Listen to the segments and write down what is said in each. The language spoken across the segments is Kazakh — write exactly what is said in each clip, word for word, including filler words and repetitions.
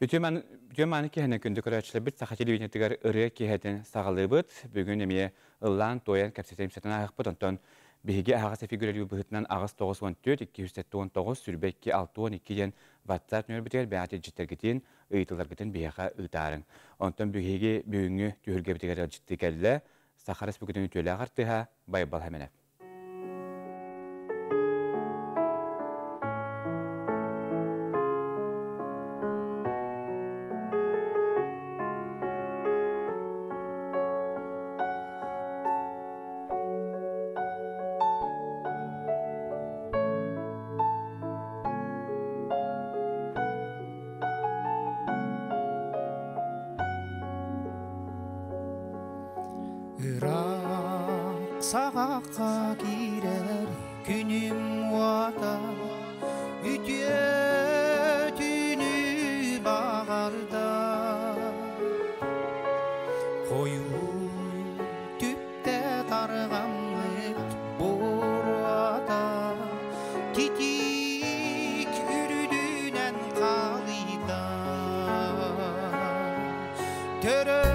Bütün mani kehene gündü körəçlə bir saxa televizyonetigar ırıya keheten sağalıbıt. Bugün emiye ıllan toyan kapsiyete imsatına ayaqbıt. Ondan bihigi ağası figüreli bıhıtından ağız toğuz on dört iki yüz on dokuz sürbekki altı on iki yen WhatsApp nömrə biter bəyatı ciddir gitin, ıytılar gitin biyaqa ıtarın. Ondan bihigi büyüngü tühürge bitigar ciddi gəllə. Saxarız bugün ütüyle ağartıha baybal hemenep. Sağaqa girer günüm vata ütüye tünü bağarda koyun tüpte tarğanlık borata titik ürüdünen qalida törö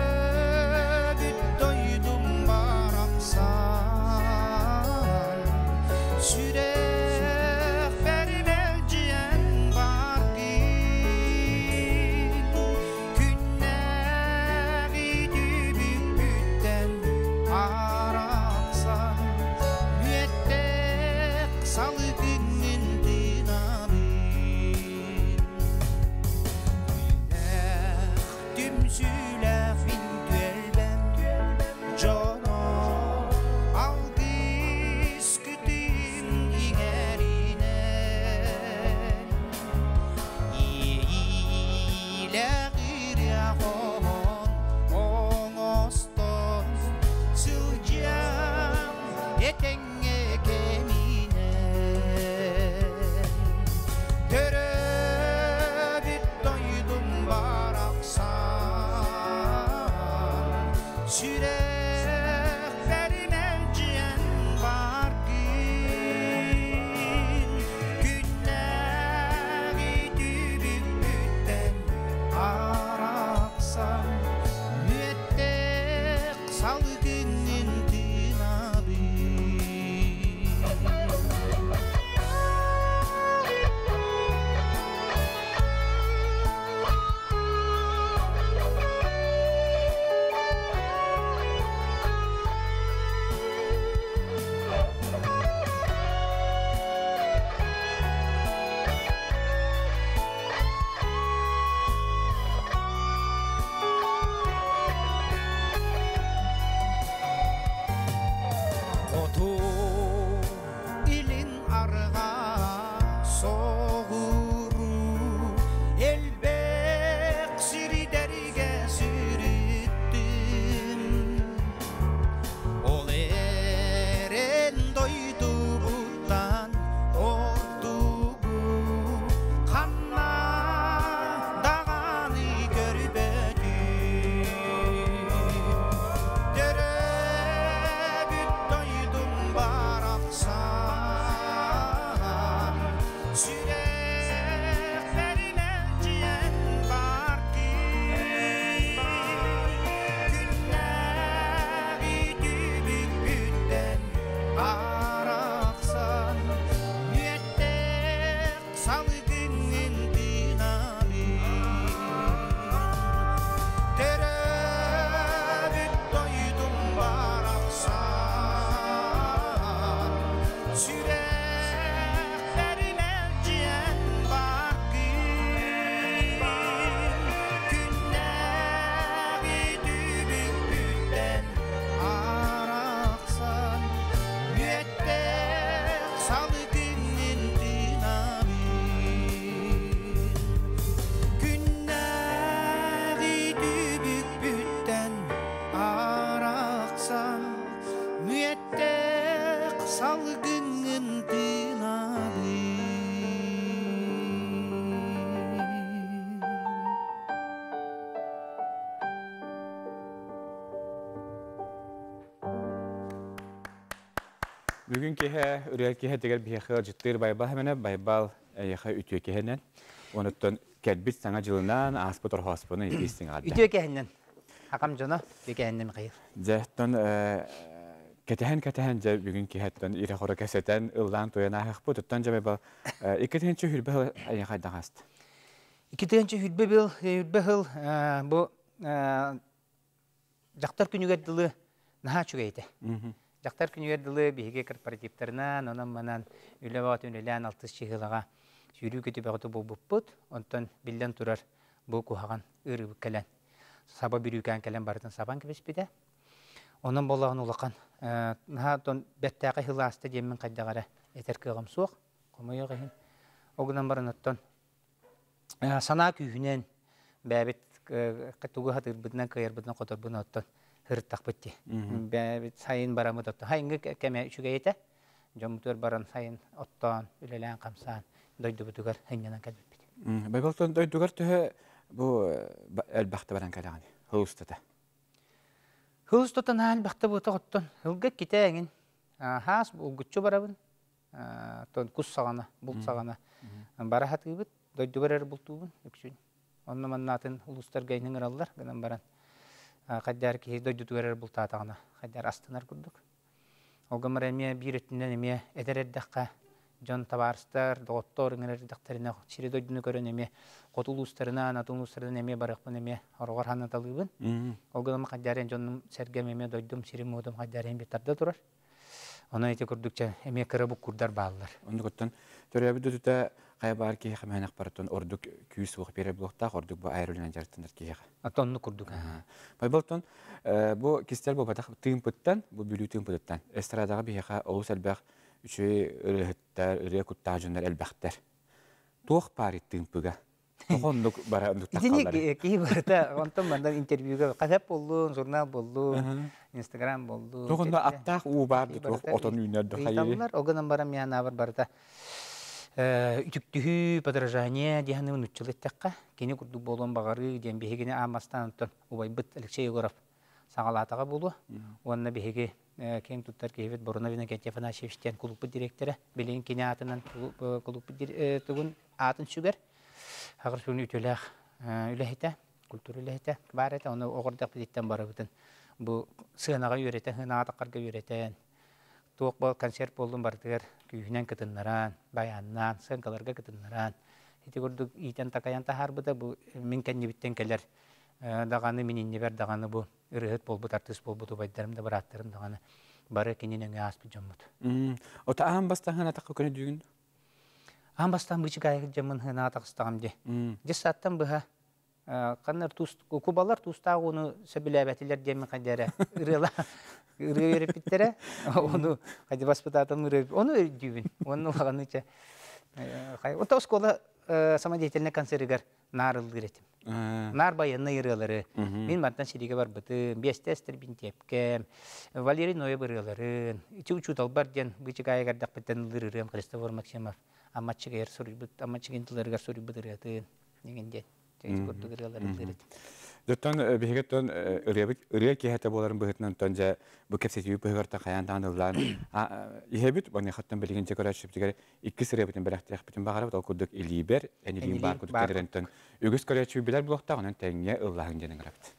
Bugün kehe, ürel kehe teger bir kehe ciddir baybal hemene baybal yaha ütüye kehenen. Onuttan kelbit sana жылынан аспыт орхоспыны итистин алды. Үтө кәһиннән. Хакам жона кәһиннән кайыр. Жаттан кетен кетен же бүгүн кихеттен ире хора кесетен ылдан тояна хакпы туттан же ба икетенче хүрбе ая кайдагаст. Икетенче хүрбе бил хүрбе хил бу жактар күнүгө дылы наха чугайты. Жактар күнүгө дылы биге корпоративтернан онан манан үлебат үнелән алтыс чыгылага жүрү көтү багыты болбуппут. Онтон билден турар бу кухаган ыры келен. Саба бирүкән келен бардын сабан кебеспиде. Онан болагын улакан. Наха тон беттәгы хиласты демин кайдагара этер кыгым сук. Комойга хин. Огынан баран оттон сана күйүнен бәбит кытугы хатыр биднен кайыр биднен котор буны оттон хыртак битти. Бәбит сайын барамы тотто. Хайынгы кеме үчүгө ете. Жомтор баран сайын оттон үлелән камсан дойду бутугар хиннан калбит. Байбалтон дойдугар төһө бу элбахта баран калаган. Хустата. Хустатан хал бахта бута оттон. Хылга китәгин. Хас бу гүччү барабын. Тон кус сагана, бул сагана. Бара хатыбыт дойдугар бултубун үксүн. Оннан маннатын улустар гайнын араллар гынан баран. Каддар ки дойдугар бултатагана. Каддар астынар курдук. Огамар эме биретинен эме эдереддакка Жон табарстар, доктор иңер докторына чири дойдуну көрөн эме котулустарына, анатомустарына эме баракпын эме оргор ханы талыбын. Огылым каддарен жонун сергем эме дойдум чири модум каддарен бетарда турар. Аны эте көрдүкчө эме кырабык курдар баалар. Ондуктан төрөбү дүтө кай бар ки хэмэн акбартон ордук күйүс ук бере блокта ордук бу айрылган жартындар ки. Атонну курдук. Байбалтон бу кистер бу батак тыймпыттан, бу бүлүү тыймпыттан эстрадага бияка олус албак üçü ırıhıttar, ırıya kuttağcınlar elbaqtar. Tuğ parit tığmpıga. Toğunduk baranduk taqalları. Dini ki barda, ondan bandan interviewga qazap bollu, jurnal bollu, Instagram bollu. Toğunda attaq u bardı, toğ oton üynörді xayiri. Италар, оғынан барам яна бар барда. Үтүктүхү, подражание, дияны үнүтчыл еттаққа. Кені күрдік болуын бағары, ден бейгені амастан ұттан Убайбыт Алексей Егоров сағалатаға болу. Онына бейге кең туттар кейбет Боруновина Гетя Фанасьевичтен клубы директоры. Белейін кені атынан клубы түгін атын сүгер. Ағыр сүгін үтіләқ үләхеті, культур үләхеті бар әті. Оны оғырдақ бедеттен бары бұтын. Бұл сығынаға үйретен, сығынаға таққарға үйретен. Туық бол концерт болдың бардығыр. Күйінен кітінларан, баяннан, сығынқаларға кітінларан. Еті көрдік итен тақаян тахар бұда. Бұл мен кәнне біттен кәлер. Дағаны менен небер дағаны бұл ұрығыт бол бұд, артыс бол бұд, ұбайдарым да бар аттарым дағаны бары кенен өңе аспы жаммыд. Ота ағын бастан ғана тақы көне дүйгінді? Ағын бастан бұчы қайғы жаммын ғына тақыстағым де. Жес саттан бұға қанар кубалар тұстағы оны сөбілі әбәтілер демін қадары ұрыла ұры өріп біттері. Оны қады баспытатым ұрып, оны өріп дүйгін. Оны ұлағаны че. Ота оскола самодеятельный концертігер нарылдыр етім. Нар баянны ырылары. Мен бартан сириге бар бытым, бестестер бин тепкем, Валерий Ноя бырыларын, ичи учутал бар ден бычыга айгардак беттен ырырым Христофор Максимов, аматчыга ер сорубут, аматчыгын тыларга сорубут ырытын, деген ден. Жайыз көрдік ырыларын ырыт. Доттан бігеттен ырыя кейхәті боларын бұғытынан тонжа бұл кәпсетеуі бұғырта қаян таңдылан. Ехебіт, бәне қаттан білігінше көрәт шөптігер екі сыры бітін бірәқтірек бітін бағарып, ол күрдік илибер, әнелейін бар күрдік кәдірінтін. Үгіз көрәт шөй білер бұлықта, оның тәңе ұллағын женің рапты.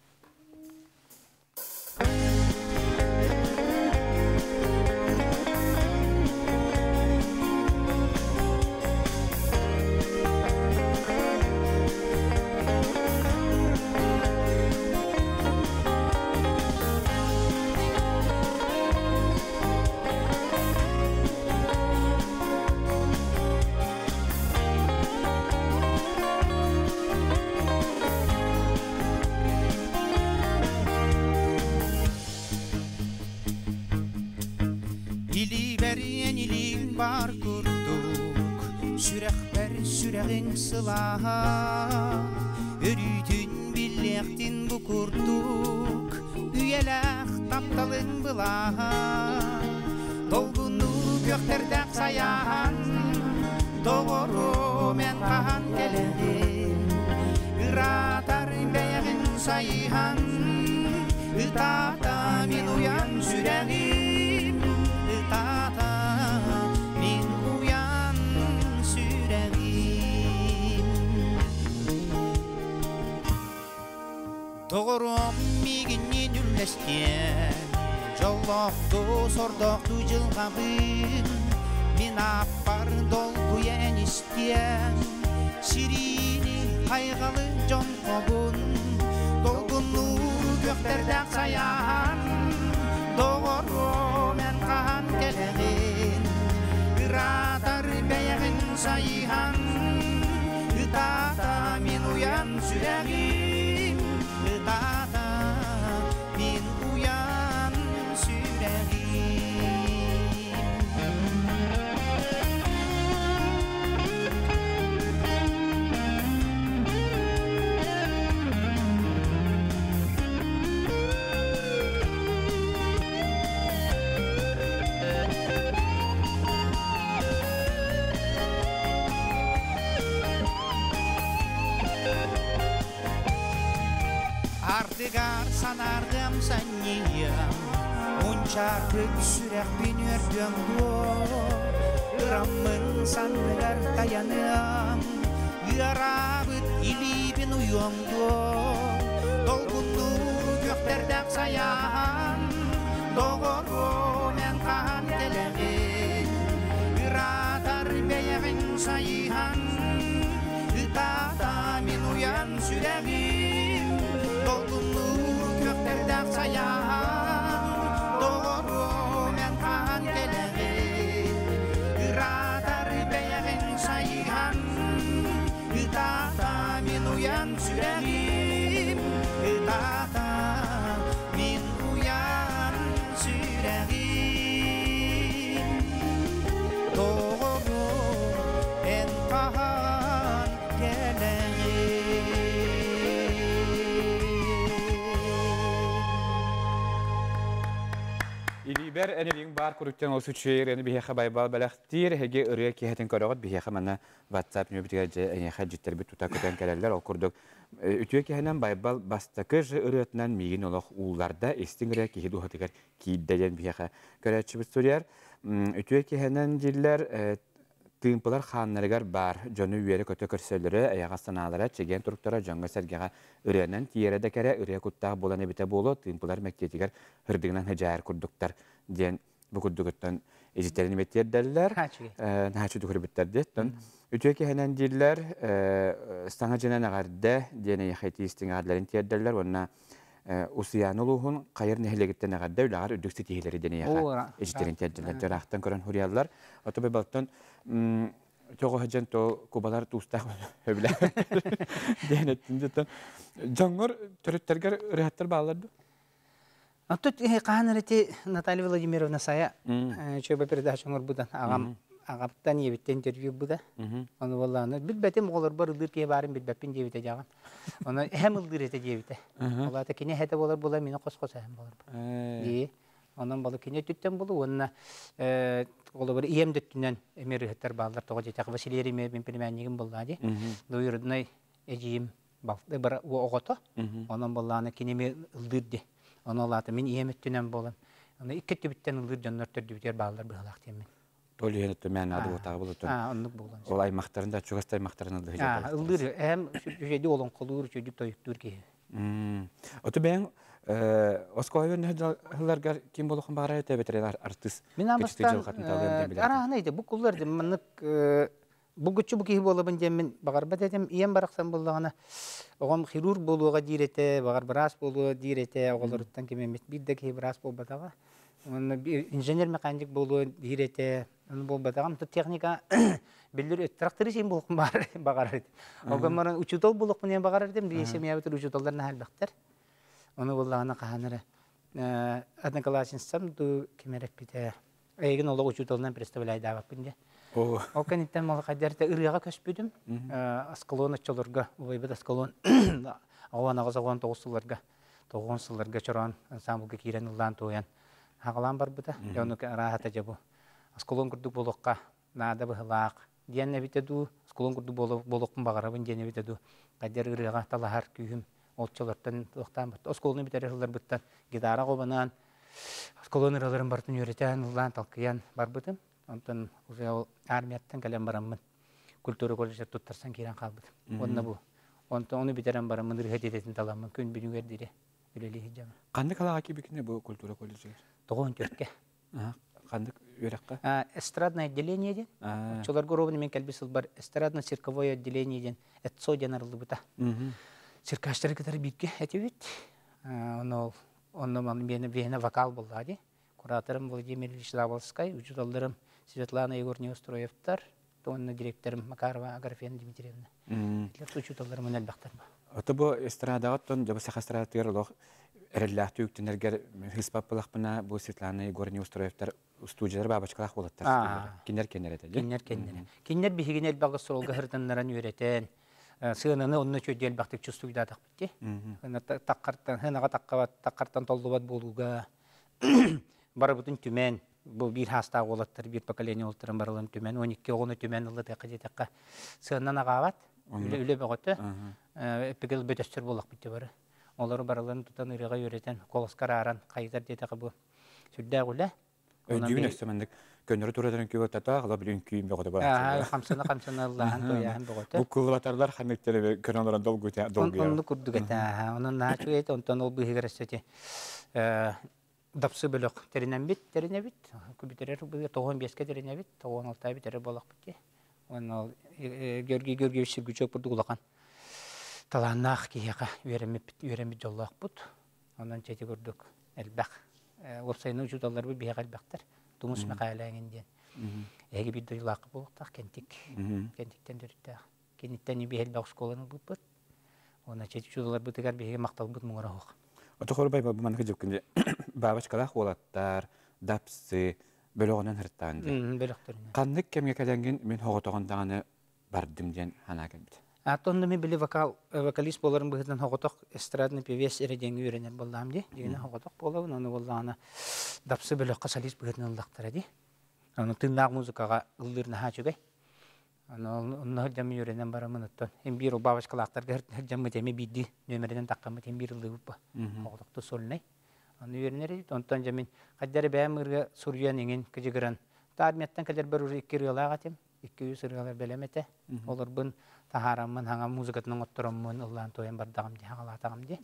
Өрүтүн биллектин букурдук, үйелек тапталын бұла. Долгуну көктердәк саян, доғыру мен қахан келеден. Ыратар бәйгін сайхан, ытата мен уян сүрәгім, ытата мен уян сүрәгім. Тоғырым мегінен үллестен Жоллақты сордақты жылғабын Мен аппар долгуен істен Сирини қайғалы жон қобын Долгыну көктердәк саян Тоғыры мен қаған келеген Ыратар бәйәғін сайхан Үтата мен уян сүрәгім Үтата мен уян Артыгар санаргам санниям Унчарык сүрәк бин өргөм Ыраммын санныгар таянам Ярабыт илибин уйоңду Долгунду көктердәк саян Доғору мен қан келеген Ыратар бәйәғін сайхан Үтата мен уян сүрәгім Долгунду көктердәк саян Доғору мен қан келеген Ыратар бәйәғін сайхан Үтата мен уян сүрәгім Үтата мен уян сүрәгім Доғору мен қан келеген Илибер энелиң бар күрүттен ол сүчээр эни бихеха байбал балахтир хеге ырыя киһетин көрөгөт бихеха мана WhatsApp нөбүтүгө же энеха життер бит тута көтөн келелер ол курдук үтүө киһенен байбал бастакыж ырыатынан мигин олох ууларда эстиң ырыя киһи дуһатыгар кииддеген бихеха көрөчүбүт сурьяр үтүө киһенен диллер тыымпылар хааннарыгар бар жону үйері көтө көрсөлөрү аяга санаалара чеген туруктара жоңго сергега ырыанан тиере да кере ырыя куттаах болан эбите боло тыымпылар мектетигер хырдыгынан хажаар курдуктар диэн бу курдугуттан эжиттерин меттерделлер наачу духурбиттер деттен үтүө киһенен диллер саңа жанан агарда диэне яхайтиистиң аарларын тиерделлер онна усуянулуһун кайыр нехилегиттен агарда улагар үдүксү тиһилери диэне яха эжиттерин тиерделлер жарахтан көрөн хурияллар отобой балтон Тоғы хаджан то кубалар туыстақ өбілі дейінеттін жеттен. Жоңғыр түріттергер үрәттер бағаларды? Тут қаған әреті Наталья Владимировна сая чөбі передача жоңғыр бұдан ағаптан ебіттен интервью бұда. Оны болағаны біл бәтем олар бар ұлдыр кей барын біл бәппен жебіте жағын. Оны әм ұлдыр еті жебіте. Оларды кене әті болар болар, мені қос-қос әм болар. Ondan balı kene tütten bulu, onunla ola bir iyem düttünden emir hıttar bağlar toğa jetak Vasileri me ben pelimenligim buldadı. Doyurdunay ejiyim baldı bir oğoto. Ondan ballarını keneme ıldırdı. Onu Allah'ta men iyem düttünden bolan. Onu iki tübütten ıldır canlar tördübüter bağlar bıhalak demin. Tolu yönetü men adı otağı bulutun. Ha, onluk bolan. Olay maktarında çuğastay maktarını ıldır. Ha, ıldır. Hem şeyde olan kolur çocuk toyuktur ki. Otu ben Oskoyun hılargar kim bolukun bağıraya ötebetereler artist. Min amastan arahanaydı. Bu kullardı. Manık bu güççü bu kihi bolabın jemin bağırba dedim. İyem baraksan bolağına oğam xirur boluğa direte, bağır biras boluğa direte, oğlarıttan kememet bir de kihi biras bol batağa. İnjener mekanik boluğa direte, onu bol batağım. Teknika bilir traktörü şeyin bolukun bağırırdı. Oğamların uçutol boluk bunu bağırırdım. Diyesem yabetir uçutollarına hal baktır. Onu vallahi kahanere. Adna kalasınsam du kemerek biter. Egin ola uçutoldan представляй davap binde. O kanitten mal kaderte ırığa köspüdüm. Askalon açılırga, uybat askalon. Awan ağız awan toğuslarga. Toğuslarga çoran sambulga kiren ullan toyan. Haqalan bar buta. Onu rahat ajabu. Askalon kurduk bolokka. Nada bıhlaq. Diyanne bitedu. Askalon kurduk bolok bolokun bağarabın diyanne bitedu. Kader ırığa talahar kühüm. Olçalardan toxtan bat. Oskolunu biterehler bittan. Gidara qobanan. Oskolonlarların bartın yöreten, ulan talqiyan bar bitim. Ondan uzay armiyattan kalem baramın. Kulturu kolejde tuttarsan kiran qalbıdım. Onna bu. Онта оны битерен бара мындыр хедетин таламын күн бүгүнгер дире. Үлели хижам. Кандай калага кибикне бу культура колледжи? Тогон төркке. Ага. Кандай өрөккө? А эстрадное отделение ден. Чолар горовны мен келбисил бар эстрадно цирковое отделение ден. Этсо жанарлы бута. Мм. Циркаштар кетер битке этебит. Оно онно мен вена вокал булды. Кураторым Владимир Ильич Заволской, учителем Светлана Егорьевна Устроевтар, тонна директорым Макарова Агафья Дмитриевна. Для учителем мен албактар. Ата бу эстрадагаттан жаба сахастратыр лох эреллахты үктенергер хиспаппалахпына бу Светлана Егорьевна Устроевтар студиялар бабачкалах болаттар. Кинер кенер эте. Кинер кенер. Кинер бихиген элбагы соролга хырданнаран үйрөтен. Сыгынаны онны чөдел бактык чувствуйда такпытти. Хына таккартан, хынага таккабат, таккартан толдубат болуга. Бары бүтүн түмен, бу бир хаста болаттыр, бир поколение олтырын барылын түмен, он эки огону түмен ылды текка жетекка. Сыгыннан агабат, үле бөгөтө, эпигел бөтөстөр болак битти бары. Олар барылын тутан ырыга үйрөтен, колоскар аран, кайдар детеки бу. Сүрдө гуле. Өндүн өстөмөндүк көнөрү турадан күйө тата, ала билин күйүм бөгөтө бар. Аа, хамсына хамсына Аллахын тоян бөгөтө. Бу кулбатарлар хамектери көнөлөрөн долгу долгу. Онну курдук эте, онун начу эте, онтон ол быгырсети. Э Дапсы бөлөк теринен бит, теринен бит. Күбитерер бу тогон беске теринен бит, тогон алты бит терер болак бит. Оны Георгий Георгиевич Сергучев бурду кулаган. Таланнах кияка веремеп бит, веремеп жоллак бут. Ондан чети көрдүк. Элбак. Опсайны учуталар бу бия калбактар. Тумус макалаңын ден. Эги бит дойлак болуктак кентик. Кентиктен дөрүттө. Кенеттен би элбак школаны бут. Онда чети учуталар бу тегер биге мактал бут муңарак. Отохорбай бу манкы жөккүндө бабачкалах болаттар, дапсы, бөлөгөнөн хырттанды. Бөлөктөрүнө. Кандык кемге келенген мен хоготогондаганы бардым ден хана келбит. Атонда мен биле вокал вокалист боларын быһытан хоготок эстрадный певец эреден үйренер болдам ди. Дигене хоготок болобун, аны болданы дапсы бөлөккө солист быһытан ылдактар ди. Аны тыннак музыкага ылдырна хачугай. Аны онно жам үйренен барамын оттон. Эм бир бабачкалактар жам теме бидди нөмерден таккан тем бир ылдып ба. Хоготокто солнай. Аны үйренер онтон жамин каддары бәмирге сурьян ingen кижигран. Тарметтен кадер бер iki рыялага тем. iki yüz рыялар белемете. Олар бун тахарамын хаңа музыкатын оттороммун Аллаһын тоян бардагам ди хагалатагам ди.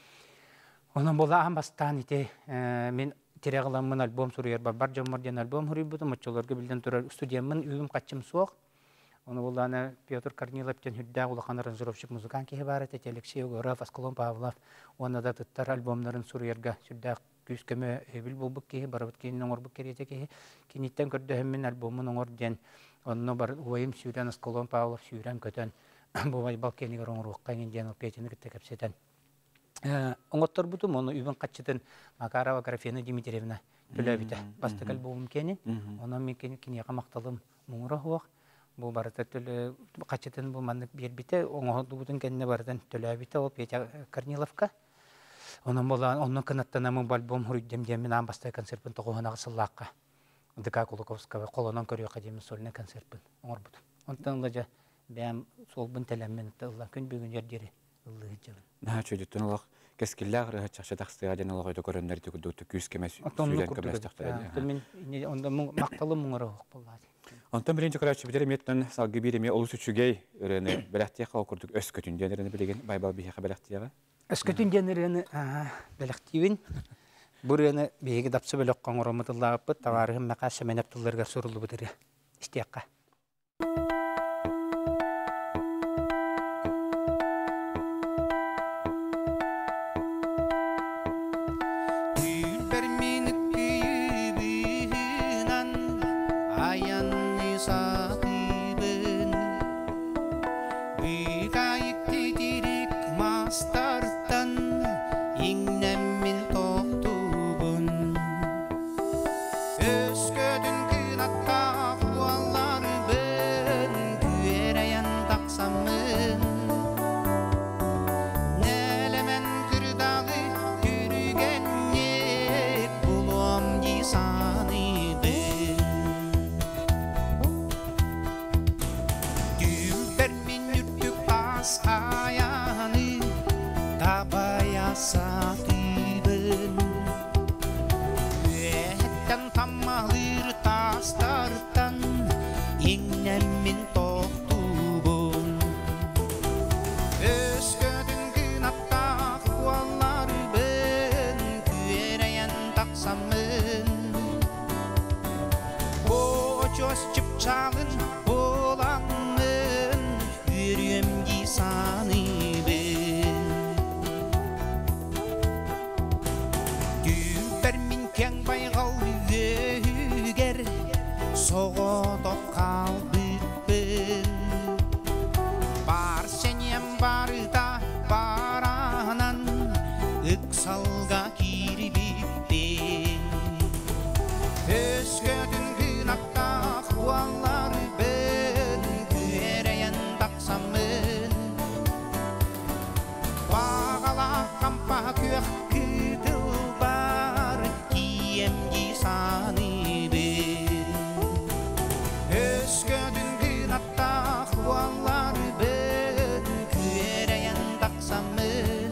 Онон бола амбастан ите мен терегламын альбом сурьяр бар бар жоморден альбом хурибут мочолорго билден турар студиямын үйүм качым суок. Оны болданы Петр Корниловтен хүддә улахан аранжировщик музыкант кеһе бар ите Алексей Горов, Асколон Павлов, оны да туттар альбомнарын сурьярга сүрдә күскеме эбил булбык кеһе барбыт кеһе оңор бу керете кеһе киниттен көрдө мен альбомун оңор ден онно бар уйым сүрән Асколон Павлов сүрән көтөн бу бай балкенигер оңорук кайын ден петини китте кепсетен. Э оңоттор буту мону үбүн качтын Макарова Агафья Дмитриевна төлөбите бастык альбомум кенин онон мен кинияга макталым муңра бу барата төлө качытын бу мандык бербите оңодубутун кенне бардан төлөбите ол Петя Корниловка. Онон бола онун канаттанамын альбом хурдем демен амбастай концертпен тогонага сыллакка. ДК Кулаковского колонон көрү академия сольный концертпен оңорбут. Онтон лажа бәм солбун телеммен тылла күн бүгүн жердери ыллы жабын. На чөдүтүн олох кескиллер чакча таксыга жана олох көрөндөр түгүдү күскемес сүйлөн көмөс тактыр. Мен онда макталым муңарак болду. Онтон биринчи көрөчү битере меттен салгы бириме олус үчүгей өрөне белектия калкурдук өс көтүндөнөрүнө билеген байбал бихе белектияга. Өс көтүндөнөрүнө белективин бурыны биге дапсы белек коңоромутуллап товарым макасы менеп тулларга сурулу бутыры. Истекка. Tam mahir tastar жос чыпчалын боламын үрөмги саныбын Дүбір мен кең байғал өгер соғодып қалбытпын Бар сенем барда баранан ықсалға кирбиппин Өскөтін күн атта қуалар бін Күерейін тақсамын Бағала қампа көк күтіл бар Киемги саны бін Өскөтін күн атта қуалар бін Күерейін тақсамын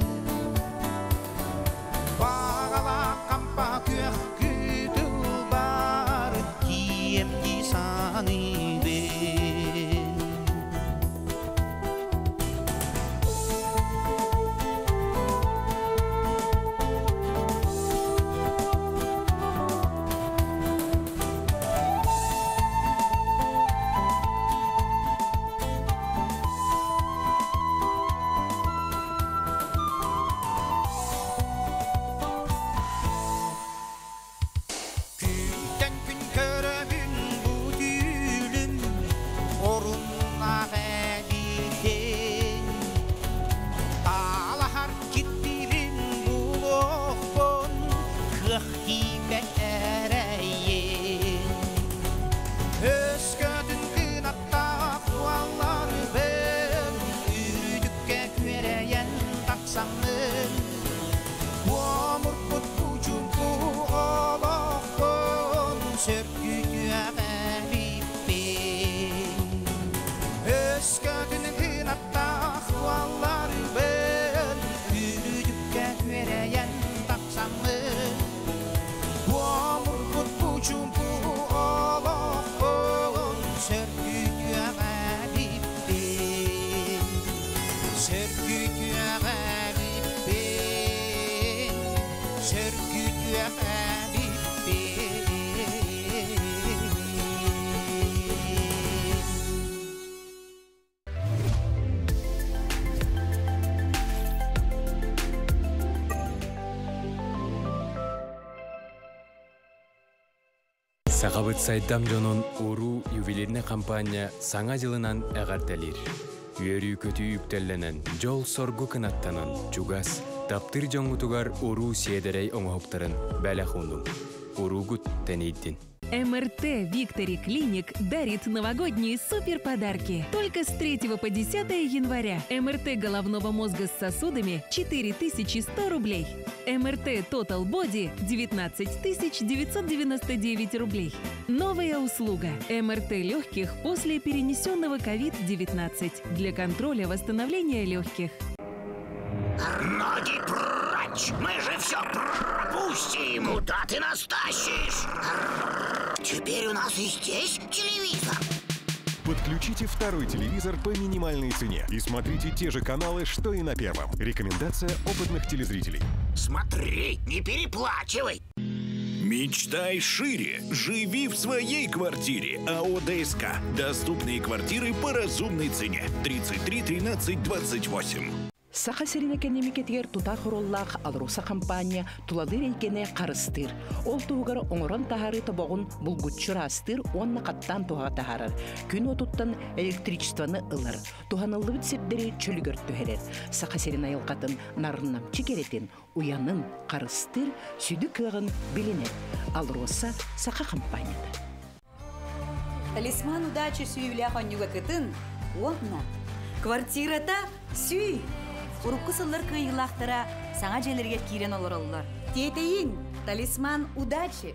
Бағала қампа көк күтіл бар Киемги саны бін Күнден күн көрөмүн будүлүм орунна бәдилден Талахар киттирин булокпон кыхтибе әрәйен Өскөтін күн атта қуалар бен Үрдікке көрәйен тақсамын Omurput ucumpu olokpon Sörgütüä bälippin Öskötün gün atta huallar ben Yrydykkä hyöräjän taksamın Omurput ucumpu olokpon Sörgütüä bälippin Sörgütüä bälippin Sörgütüä Сағабыт сайдам жонун уру ювелирне компания саңа жылынан әғартелир. Үйөрү көтү үктелленен, жол соргу кынаттанан, чугас, таптыр жоңутугар уру седерей оңоқтарын бәлі хундум. Уругут тенейдин. эм эр тэ Victory Clinic дарит новогодние суперподарки. Только с третьего по десятое января. эм эр тэ головного мозга с сосудами четыре тысячи сто рублей. эм эр тэ Total Body девятнадцать тысяч девятьсот девяносто девять рублей. Новая услуга. эм эр тэ легких после перенесенного ковид девятнадцать для контроля восстановления легких. Ноги прочь! Мы же все пропустим! Куда ты нас тащишь? Теперь у нас и здесь телевизор. Подключите второй телевизор по минимальной цене и смотрите те же каналы, что и на первом. Рекомендация опытных телезрителей. Смотри, не переплачивай! Мечтай шире. Живи в своей квартире. АО ДСК. Доступные квартиры по разумной цене. тридцать три тринадцать двадцать восемь. Саха серинеке немекетигер тута хороллах алруса компания туладыр эйкене карыстыр. Ол тугар оңорон тахары тобогун булгутчурастыр, онна каттан туга тахарар. Күн отуттан электричествоны ылыр. Туханылы битсепдери чөлгөр төһерер. Саха серин айылкатын нарыннам чекеретин, уянын карыстыр, сүдү кыгын билинер. Алруса Саха компанияда. Талисман удачи сүйүле хонюга кытын, онна. Квартирата сүй. Урукку сыллар кыйылақтара саңа желерге кирен олороллар. Тетейин, талисман удачи.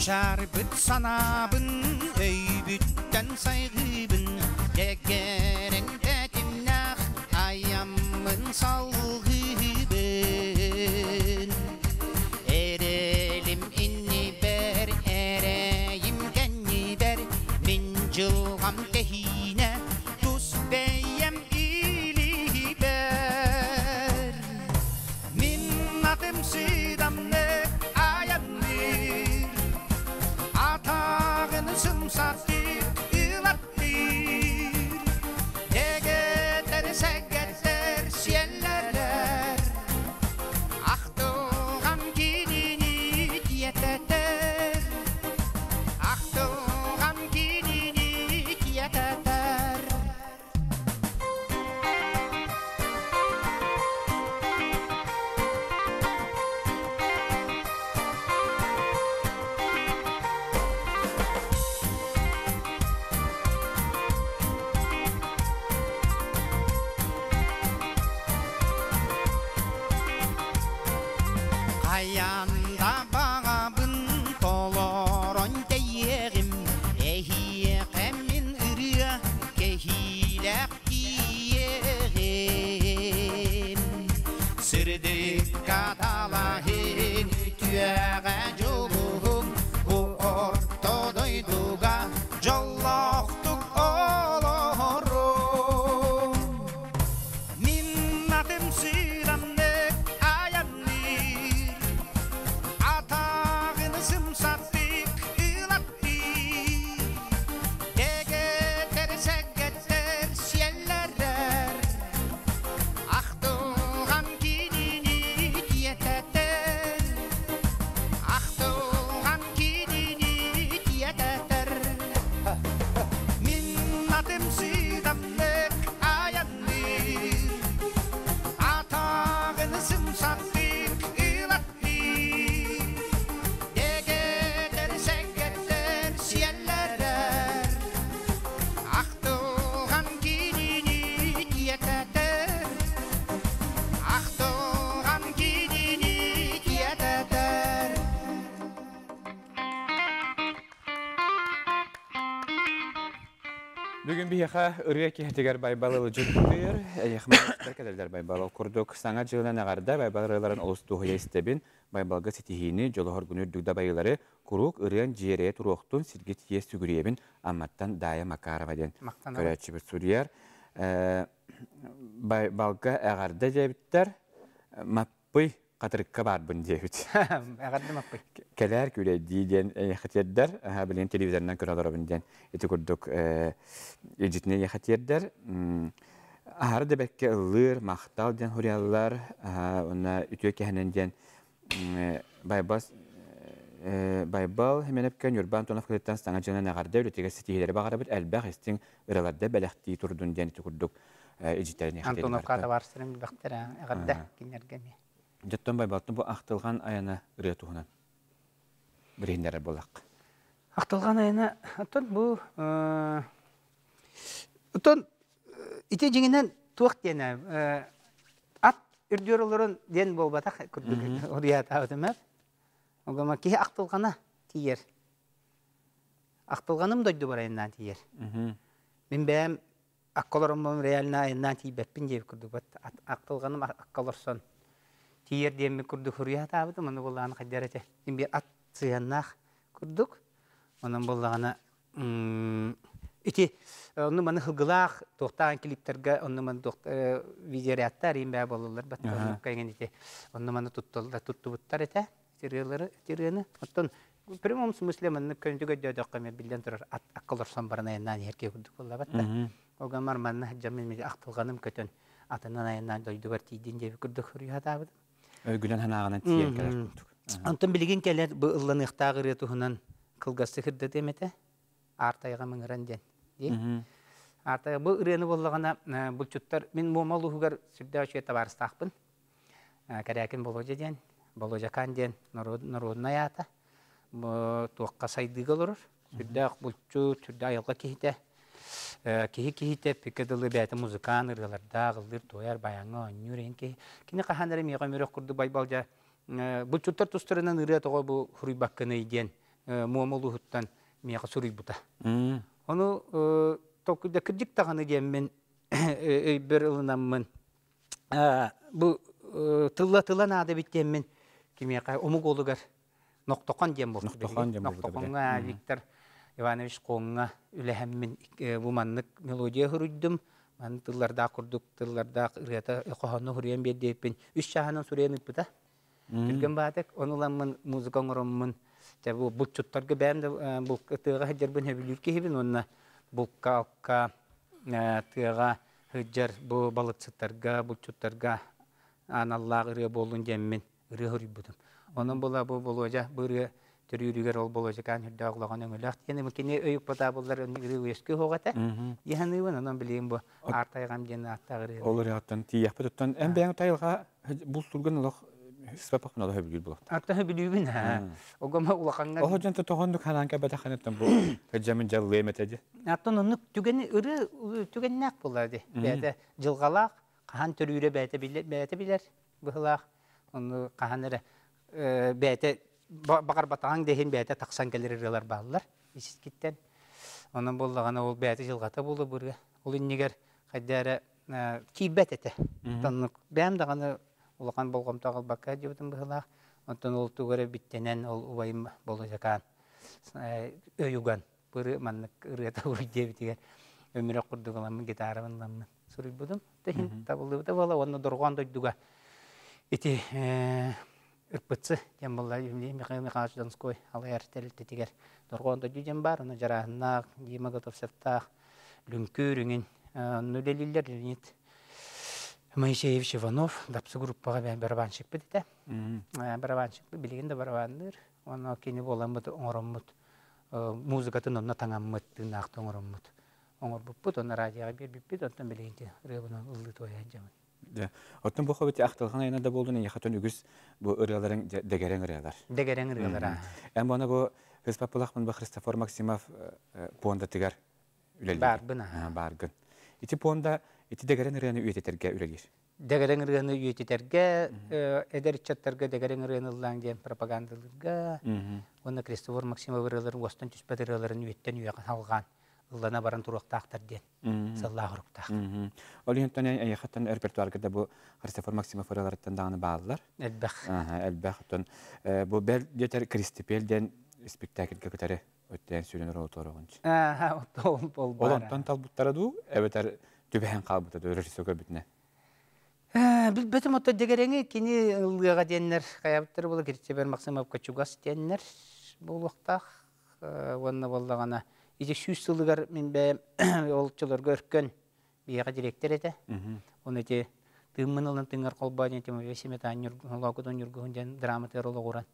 Çarbıt sanabın öybütten saygıbın Yegerin detimnah ayamın salgıbın Erelim inni ber ereyim kenni ber Min cılgam tehine dus beyem ili ber Minnatim sidamne ayamnir Atağını sımsattir ılattir Degeter segeter siyeller Ahtuğam kinini diyeteter Ahtuğam kinini diyeteter Ayanda bağabın toloron teyeğim Ehiyeğemin ırıya kehilek diyeğim Sırdık kadalahın tüyeğe coluğum Bu ortodoyduga jolloqtuk olorum Minnatim sıramnek ayamnir Atağını sımsattık ılattık Degeter segeter siyeller Ahtuğam kinini diyeteter Ahtuğam kinini diyeteter Minnatim sidamnek ayamnir Atağını sımsattık ılattık Degeter segeter siyeller Ahtuğam kinini diyeteter Ahtuğam kinini diyeteter Бүгін бияқа үрге кехтегер байбалы жүктір, әйіқмәлістер кәділдер байбалы құрдық. Саңа жылынан ағарда байбалырыларын олыстуғы естебін байбалғы сетихini жолығыр күнір дүгді байылары құруқ үрген жере тұруқтың сіргет ес сүгіребін амматтан Дая Макарова ден көрәтші бір сүрияр. Байбалға ағарда жәбіттер маппый қатырыққа барбын жәбіт. Ағарды маппый. Кәләр күлі дейден яхатердер, білен телевизорынан көрәдір обынден еті күрдік ежітіне яхатердер. Ағары да бәкке ұлыр, мақтал ден хұриялар, оны үтіе кәхінен ден байбал хеменепкен юрбан тонов кылыттан стаңа жынан ағарды өлетеге сетихелері бағары бұд әлбәқ істің ұраларда бәләқті тұрдың ден еті күрдік ежіттерін яхатердер. Антоновкада барсырым бәқтір ағарды кенергеме. Жаттан байбалтын бұл ақтылған айана ұрия туғынан бірейіндері болақ. Ақтылған айана, ұттын бұл... Ұттын, ите жеңінен туақ дені, ат үрдер оларын ден бол батақ күрдік ұрия тауытым әп. Оғама кейі ақтылғана тиер. Ақтылғаным дойды бар айынан тиер. Мен бәйім аққаларым болым реалына айынан тей бәппін деп күрдік бат. Ақтылғаным аққаларсон. Тиер демі күрдік ұрия табыды, мұны болағаны қайдар әте. Мен бір ат сыяннақ күрдік. Оның болағаны... Ити, оны маны хылғылақ тоқтаған клиптерге, оны маны видеорияттар ең бәй болылар. Оны маны тұтты бұттар әте. Тирені. Оттон, прямом смысле маны көндігі дөйдіққа мен білден тұрар. Аққыларсан барына айынан ерке күрдік болға бәтті. Оғамар маны жамын мен ақтылғаным көтін. Атынан айынан дойды бар тейден деп күрдік ұрия табыды. Өйгілен ханағынан тиер кәлер күрдік. Антон білген кәлер бұл ұллан иқтағы ретуғынан қылғасы қырды деметі. Артайға мыңыран ден. Артайға бұл үрені болғана бұл чүттар. Мен момал ұғығар сүрді өшетті барыстақпын. Кәрәкін болуға ден. Болуға қан ден. Народын аята. Туаққа сайдығы олыр. Сүрді бұл чүт, сүрді айылға кейті. Кихи-кихи пикадылы бәті музыкан ырғаларда ғылдыр тояр баяңы онюрен кихи. Кені қаханары меға мөрек күрді байбалжа. Бұл чүттар тұстырынан ырға тоға бұл хұрый баққыны иден. муамолуһуттан мияка сурыйбута. Ону токуда кырдык таганы деммен бер ылынаммын. Бу тылла-тылла нада биттеммен кимияка омуголугар ноктокон дем болду. Ноктоконга Виктор Иванович Конга үлэхэммин бу маннык мелодия хуруддум. Ман тылларда курдук, тылларда ырыата кохонну хурыян бердеппин. Үч шаханын сурыян ыппыта. Билген баатык, онуламмын музыка оңороммын. Бу булчуттарга бәмде бу тыга хәҗәрбен хәбилүрке хибин онна булка алка тыга хәҗәр бу балыкчыттарга, булчуттарга аналлар ыры болун деммен, ыры хурибудым. Онун була бу боложа, быры төрүрүгөр ол боложа кан хәдә аглаган өңөләк. Яны микене өйүк пата буллар ыры өскө хогата. Яны вон анан билем бу артайгам ден аттагыры. Олар яттан тияп туттан эм бәң тайга бул турган лох Спапах надо хабилүр булат. Арта хабилүбин ха. Огома улаканга. Ого жанта тогондук хананка бата ханаттан бу. Хаҗамын жаллы эметеди. Аттан онук түген ыры түгеннәк булады. Бәдә җылгалак, каһан төрүре бәтә билер, бәтә билер. Быһлак. Оны каһаныры бәтә багар батаң дехин бәтә таксан келер ырылар баллар. Исит киттен. Онан буллагана ул бәтә җылгата булды бүргә. Ул иннигер хәдәре кибәтәтә. Таннык бәм даганы улахан болгом тагыл бакка дибетин быһлак. Онтон ол тугары биттенен ол убайым болажакан. Өйүган. Быры маннык ырыта уй дебитигер. Өмүрө курдугаламын гитарамын сурубудум. Техин табылды да бала онно доргон дойдуга. Ити ырпытсы ямбалла юмли Михаил Михайлович Донской алар телтетигер. Доргон дойдугем бар, аны жарахнак, Дима Готовсевтах, Люнкүрүнүн, нөлелиллер нет. Моисеевич Иванов, дапсы группага барабанщик бите. Барабанщик билигинде барабандыр. Аны кини боламыт оңороммут. Музыкатын онна таңаммыт, накты оңороммут. Оңорбуппут, оны радиога бербиппит, онтон билигинде рыбынан ылды тоя жамын. Да. Оттон бу хобити актылган айнада болдун, яхатын үгүс бу ырыларын дегерен ырылар. Дегерен ырылар. Эм бана бу Христофор Христофор Максимов понда тигер үлелди. Барбына. Баргын. Ити понда ити дегерен ырыны үйеттерге үлелир. Дегерен ырыны үйеттерге, эдерчаттарга дегерен ырыны ден пропагандаларга, оны Христофор Максимов ырыларын остан түспәт ырыларын үйеттен үйе алган. Ыллана баран туруктактар ден. Саллах уруктак. Ол янтан аяхаттан репертуарга да бу Христофор Максимов ырылардан дагы баалар. Элбах. Аха, элбах. Бу бел детер Кристипелден спектакльге көтөрө өттөн сүйлөнөр оторогунчу. Аха, ол бол бар. Олонтан талбуттараду, эбетер түбәһен калбыта режиссер битне. Э, бил бетем отто дегереңе кини ылгага деннер каяптыр бул Христофор Максимов качугас деннер булуктак. Онна боллагана иже сүз сылыгар мен бе олчуларга өркөн бияга директор эте. Оны те тыммынылын тыңар колбаны тема весемет анюр логодон юргунден драма терологуран.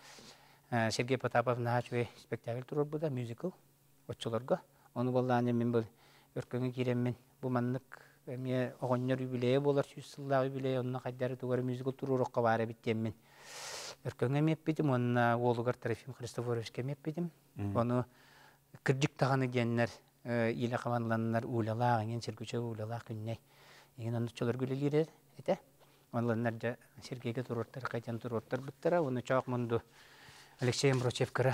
Сергей Потапов начве спектакль турur буда мюзикл олчуларга. Оны болланы мен бул өркөнгө киреммен. Бу маннык эме огоннор юбилей болар сүз сыллаг юбилей онна кайдары тугар мюзикл турурукка бара биттеммен. Өркөнгө меппитим онна Волгар Трофим Христофоровичке меппитим. Оны кырдык таганы геннер иле каванланнар улалаген Сергейче улалак күнне. Еген анчалар гүлелер эте. Онланнар да Сергейге туруттар кайтан туруттар биттера. Оны чак мунду Алексей Мрочевкара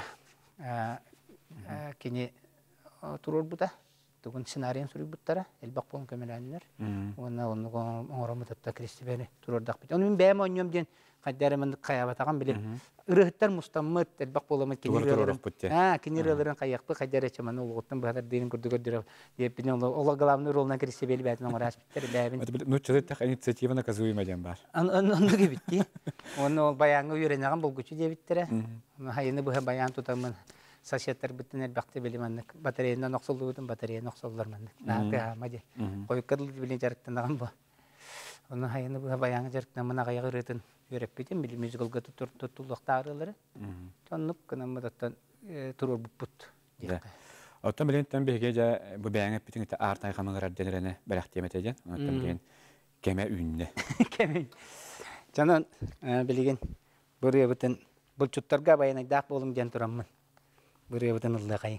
кини турур буда. Тугун сценарийын сүрүп биттера. Элбак болун көмөлөннөр. Оны оны оңоромутта Кристибени турурдак бит. Оны мен бэм оньом ден кайдарымын каябатаган билем. Ырыттар мустаммыт элбак болумат кинилерин. А, кинилерин каякпы кайдарача маны улуттан бадар дейин көрдөгөр диреп. Деп бине ол главный ролна Кристибели бәтин оңорас биттер бәбин. Ну чөлөттак инициатива наказуемый ден бар. Аны гибитти. Оны баянгы үйренеген болгучу дебиттере. Хайыны бу баян тутамын. Сашеттер битен элбакты билиманнык. Батареяны ноксолдубутун батарея ноксолдорманнык. Нага мади. Койкадыл билин жарыктанаган бу. Оны хайыны бу баянгы жарыктан мына кайгы рытын үйрөп битим били мюзиклга tutulуктарылары. Тоннук кынамыдаттан турур буппут. Оттон билентен беге жа бу баянгы битин та артай камагар денерене барактеметеден. Оттон билен кеме үйүнне. Кеме. Жанан билген буря бутен булчуттарга баянай дак болум ден тураммын. Буря бутен ылла кайын.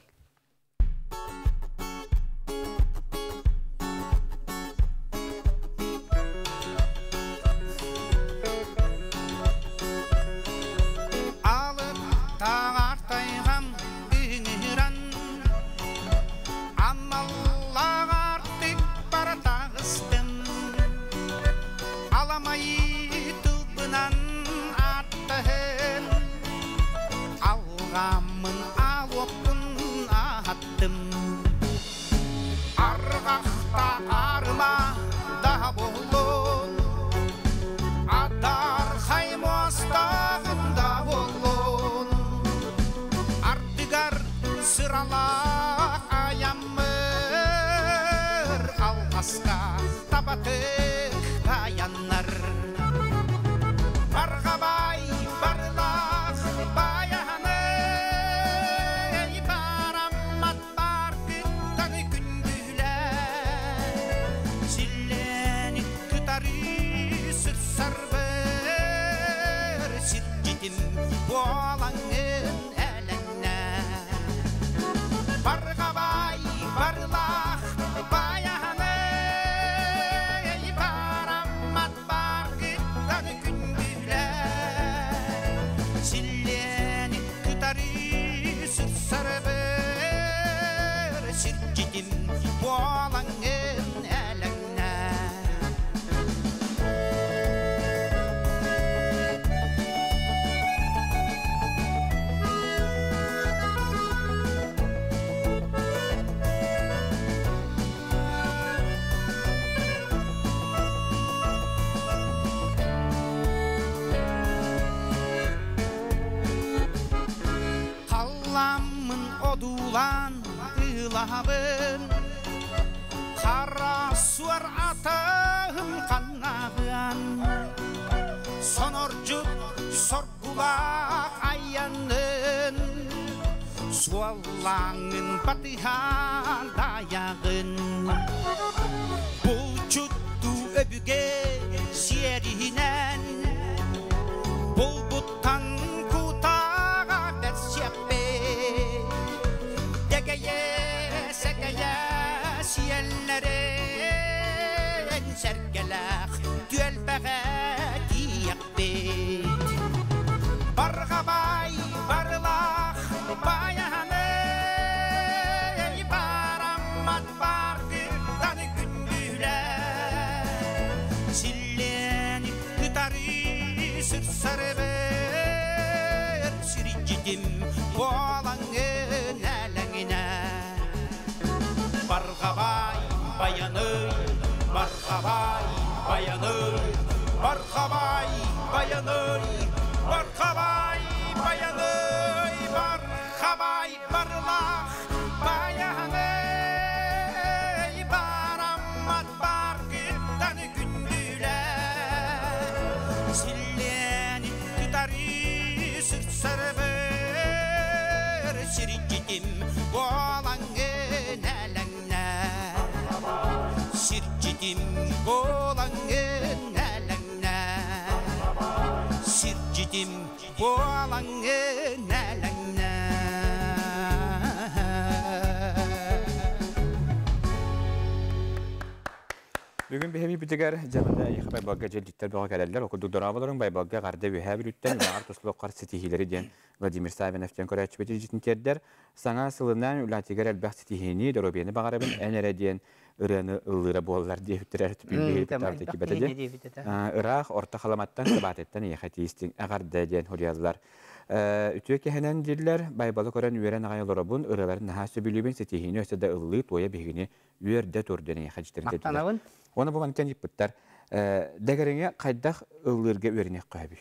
Алып таң артайгам Kallamın alokun attım Argaqta arma da bolun Adar haymostağında bolun Ardıgar sırala ayamır Alqasqa tabatık dayanlar Bargabay barlaq bayanı Barammat barkıttan gündüler Zillenik kıtarı sırsarbır Sirgidim boğalanın elenine Bargabay barlaq bayanı Barammat barkıttan gündüler Zillenik kıtarı sırsarbır Sirgidim boğalanın elenine Kallamın odulan ılabın Kara suar atağım kanağın Sonorcuk sorgulak ayyanın Suallağın batıhan dayağın Bu çuttu öbüge siyerinen Bul buttan kutağa besyeppe Degeye segeye siyellerin Sergelak düelbeğe diyebbet Bargabay barlaq bayanı Barammat barkıttan gündüler Zillenik kıtarı sırsarbır Sirgidim boğalanın elenine Bargabay bayanı Bargabay bayanı Bargabay bayanı Bargabay bayanı Bargabay barlaq bayanı Barammat barkıttan gündüler Zillenik kıtarı sırsarbır Sirgidim boğalanın elenine Sirgidim boğalanın elenine Sirgidim boğalanın elenine Bugün bir hebi bitigar jamanda yıkı baybalga jelitler bağa gelirler. Okuduk donabaların baybalga garda bir hebi lütten ve artuslu kar sitihileri diyen Vladimir Savinev'den koreç beti jitin terder. Sana sılından ülatigar elbaq sitihini dorobiyeni bağarabın enere diyen ırığını ıllıra boğalar diye hüttirer tüpün bir hüttardı ki betedi. Irak orta halamattan sabatetten yıkati istin agarda diyen horiyazlar. Ütüye kehenen diller baybalı koran üyeren ağayolorabın ırıların naha söbülübün sitihini ösede ıllığı toya bihini üyerde turdene yıkacıtırın dediler. Maqtanabın? Onu bu manken yıppıttar. Degeriňe qaýdak ıllyrga öwrenek goýaby.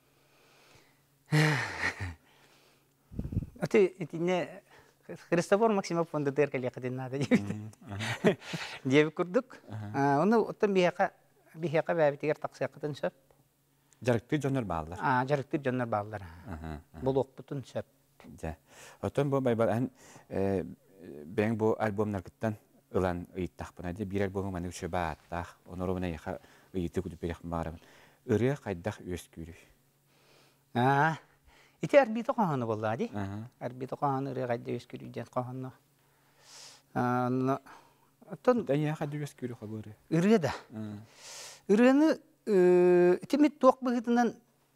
Ate itine Христофор Максимов фонда деркали каден надо дип. Дип курдук. Onu otan bihaka bihaka bäbitiger taqsaqытын söp. Jarykty jönler bağlar. Ah, jarykty jönler bağlar. Bol okputun söp. Ja. Otan bu baybal an ben bu albomlardan ılan ýyttaqpyna diýip bir albomum many üçe baatdaq. Onu mena ýa ýytty kudup berek barym. Yrı qaýdak öskürü. Ah. Iti arbito qahany bollady. Arbito qahany yrı qaýda öskürü diýen qahany. Ah, otan daýa qaýda öskürü habary. Yrı da. Yrıny timit toq bıhıtından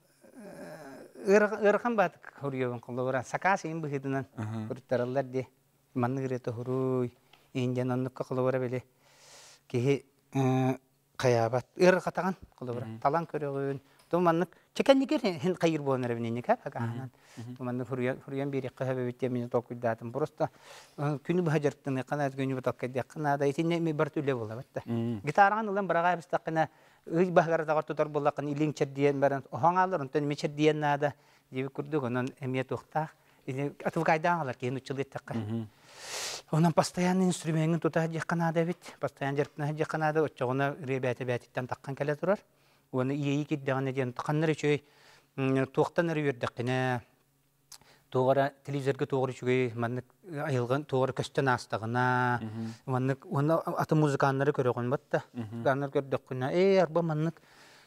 ırıqan batık huriyovun qolawara sakasin bıhıtından hurtarallar de manny yrıta huruy indian onnuqqa qolawara bele kehi qayabat yrıqatagan qolawara talan körөгün Томаннык чекенникер хин кайыр болнар биненник ха каганан. Томаннык хурян хурян бири кахабе битте мен токуйдатым. Просто күнү бажырттын канат күнү батакка канада итинне ми бар түле була батта. Гитараны улан барага бистакына ый багара тагар тутар булакын илин чердиен баран оңалар онтон мечер диен нада диби курдук онон эмие тохта. Ини атып кайдаалар кийин учулыттакка. Онан постоянно инструментин тута же канада бит. Постоянно жеркна же канада очогуна ребята бятиттен таккан келе турар. Оны ии киддегане ден каннар үчөй туактан өрүрдәкне тоғара телевизорга тоғыр үчөй маннык айылган тоғыр көстөн астагына маннык оны аты музыканнары көрөгөн батта. Ганнар көрдөккүнө э арба маннык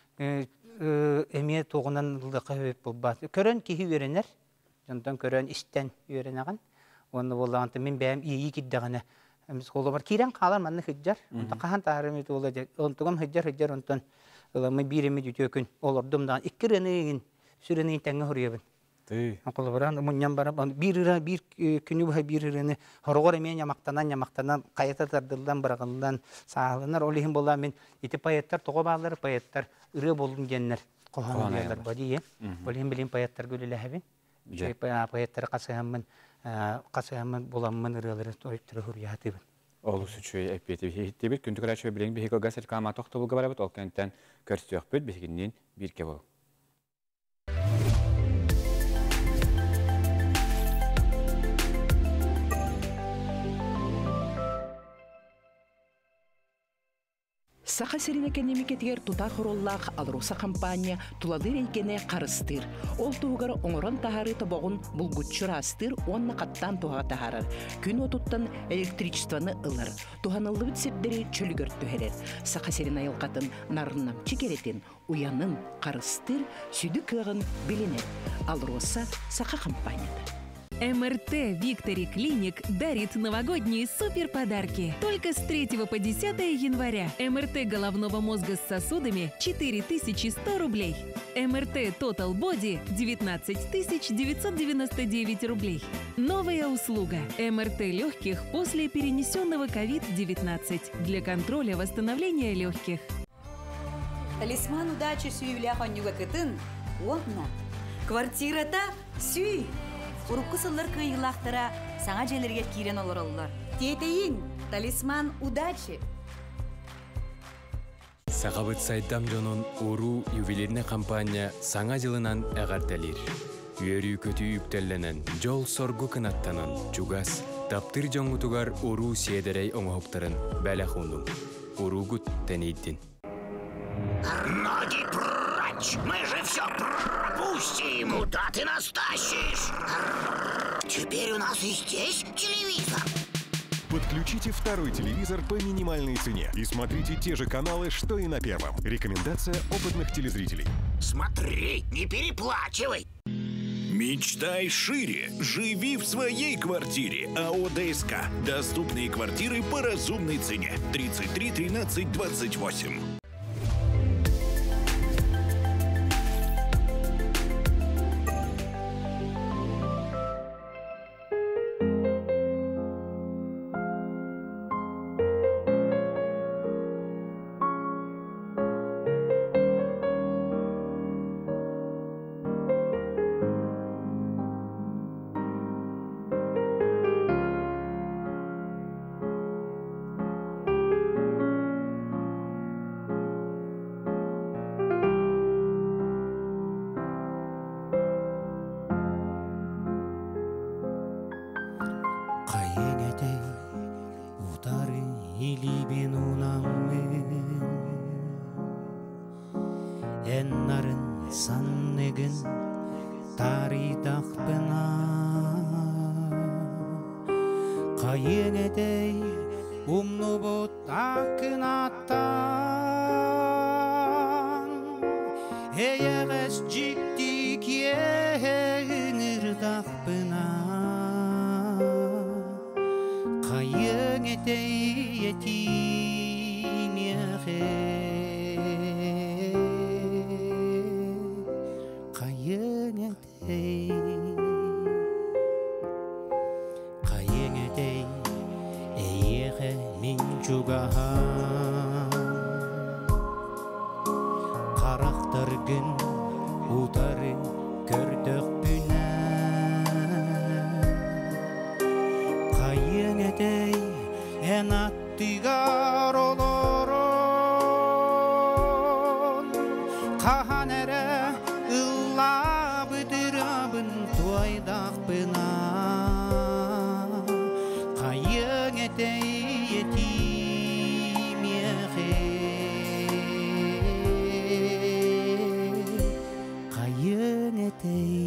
эме тогунан лыкы болбат. Көрөн кихи өрөнөр. Жонтон көрөн истен өрөнөгөн. Оны болганты мен бәм ии киддегане эмес коло бар кирен калар манны хыджар. Онта кахан таарымы тола же. Онтогам хыджар хыджар онтон мы биреме жүтөкүн олордумдан иккиренеген сүренен таңга хорьябын. Тий. Акылбаран муньян бара бирира бир күнү бай бирирене хоргор эмен ямактанан ямактанан кайта тардылдан барагындан саалынар олихин болла мен ити паяттар того баалар паяттар ыры болун деннер коханлар бадие. Болин билин паяттар гөлелебин. Жай паяттар касыгамын касыгамын боламын ырылары тойтыр хорьятыбын. Олус үчөй эппети хиттебит күндү карачы билең бихико гасел кама тохтобу габарабыт ол кенттен көрсөкпүт бихигинен бирке бол. Саха серинеке немекетигер тута хороллах алруса компания туладыр эйкене карыстыр. Ол тугар оңорон тахары тобогун булгутчурастыр, онна каттан туга тахарар. Күн отуттан электричествоны ылар. Туханылы битсепдери чөлгөр төһерер. Саха серин айылкатын нарыннам чекеретин, уянын карыстыр, сүдү кыгын билинер. Алруса Саха компанияда. эм эр тэ Victory Clinic дарит новогодние суперподарки. Только с третьего по десятое января. эм эр тэ головного мозга с сосудами четыре тысячи сто рублей. эм эр тэ Total Body девятнадцать тысяч девятьсот девяносто девять рублей. Новая услуга. эм эр тэ легких после перенесенного ковид девятнадцать для контроля восстановления легких. Талисман удачи сүйүле хонюга кытын. Онна. Квартирата сүй. Урукку сыллар кыйылақтара саңа желерге кирен олороллар. Тетейин, талисман удачи. Сағабыт сайдам жонун уру ювелирне компания саңа жылынан әғарталир. Үйөрү көтү үктелленен жол соргу кынаттанын чугас таптыр жоңутугар уру седерей оңоқтарын бәлі хундум. Уругут тенейдин. Ноги прочь! Мы же все пропустим! Куда ты нас тащишь? Теперь у нас и здесь телевизор. Подключите второй телевизор по минимальной цене и смотрите те же каналы, что и на первом. Рекомендация опытных телезрителей. Смотри, не переплачивай! Мечтай шире. Живи в своей квартире. АО ДСК. Доступные квартиры по разумной цене. тридцать три тринадцать двадцать восемь. Эннарын саннеген таридақпына Кайенедей умнубут акынаттан Эйегес жиктик еңірдақпына Кайенедей етим еғе Кайеңедей эйеге мин жугахан Карактар бүгін утары көрдік бүнә қайын әдей ән аттығар олорон қахан әрі ұлла бұдырабын туайдақ бұна қайын әдей етім еғе қайын әдей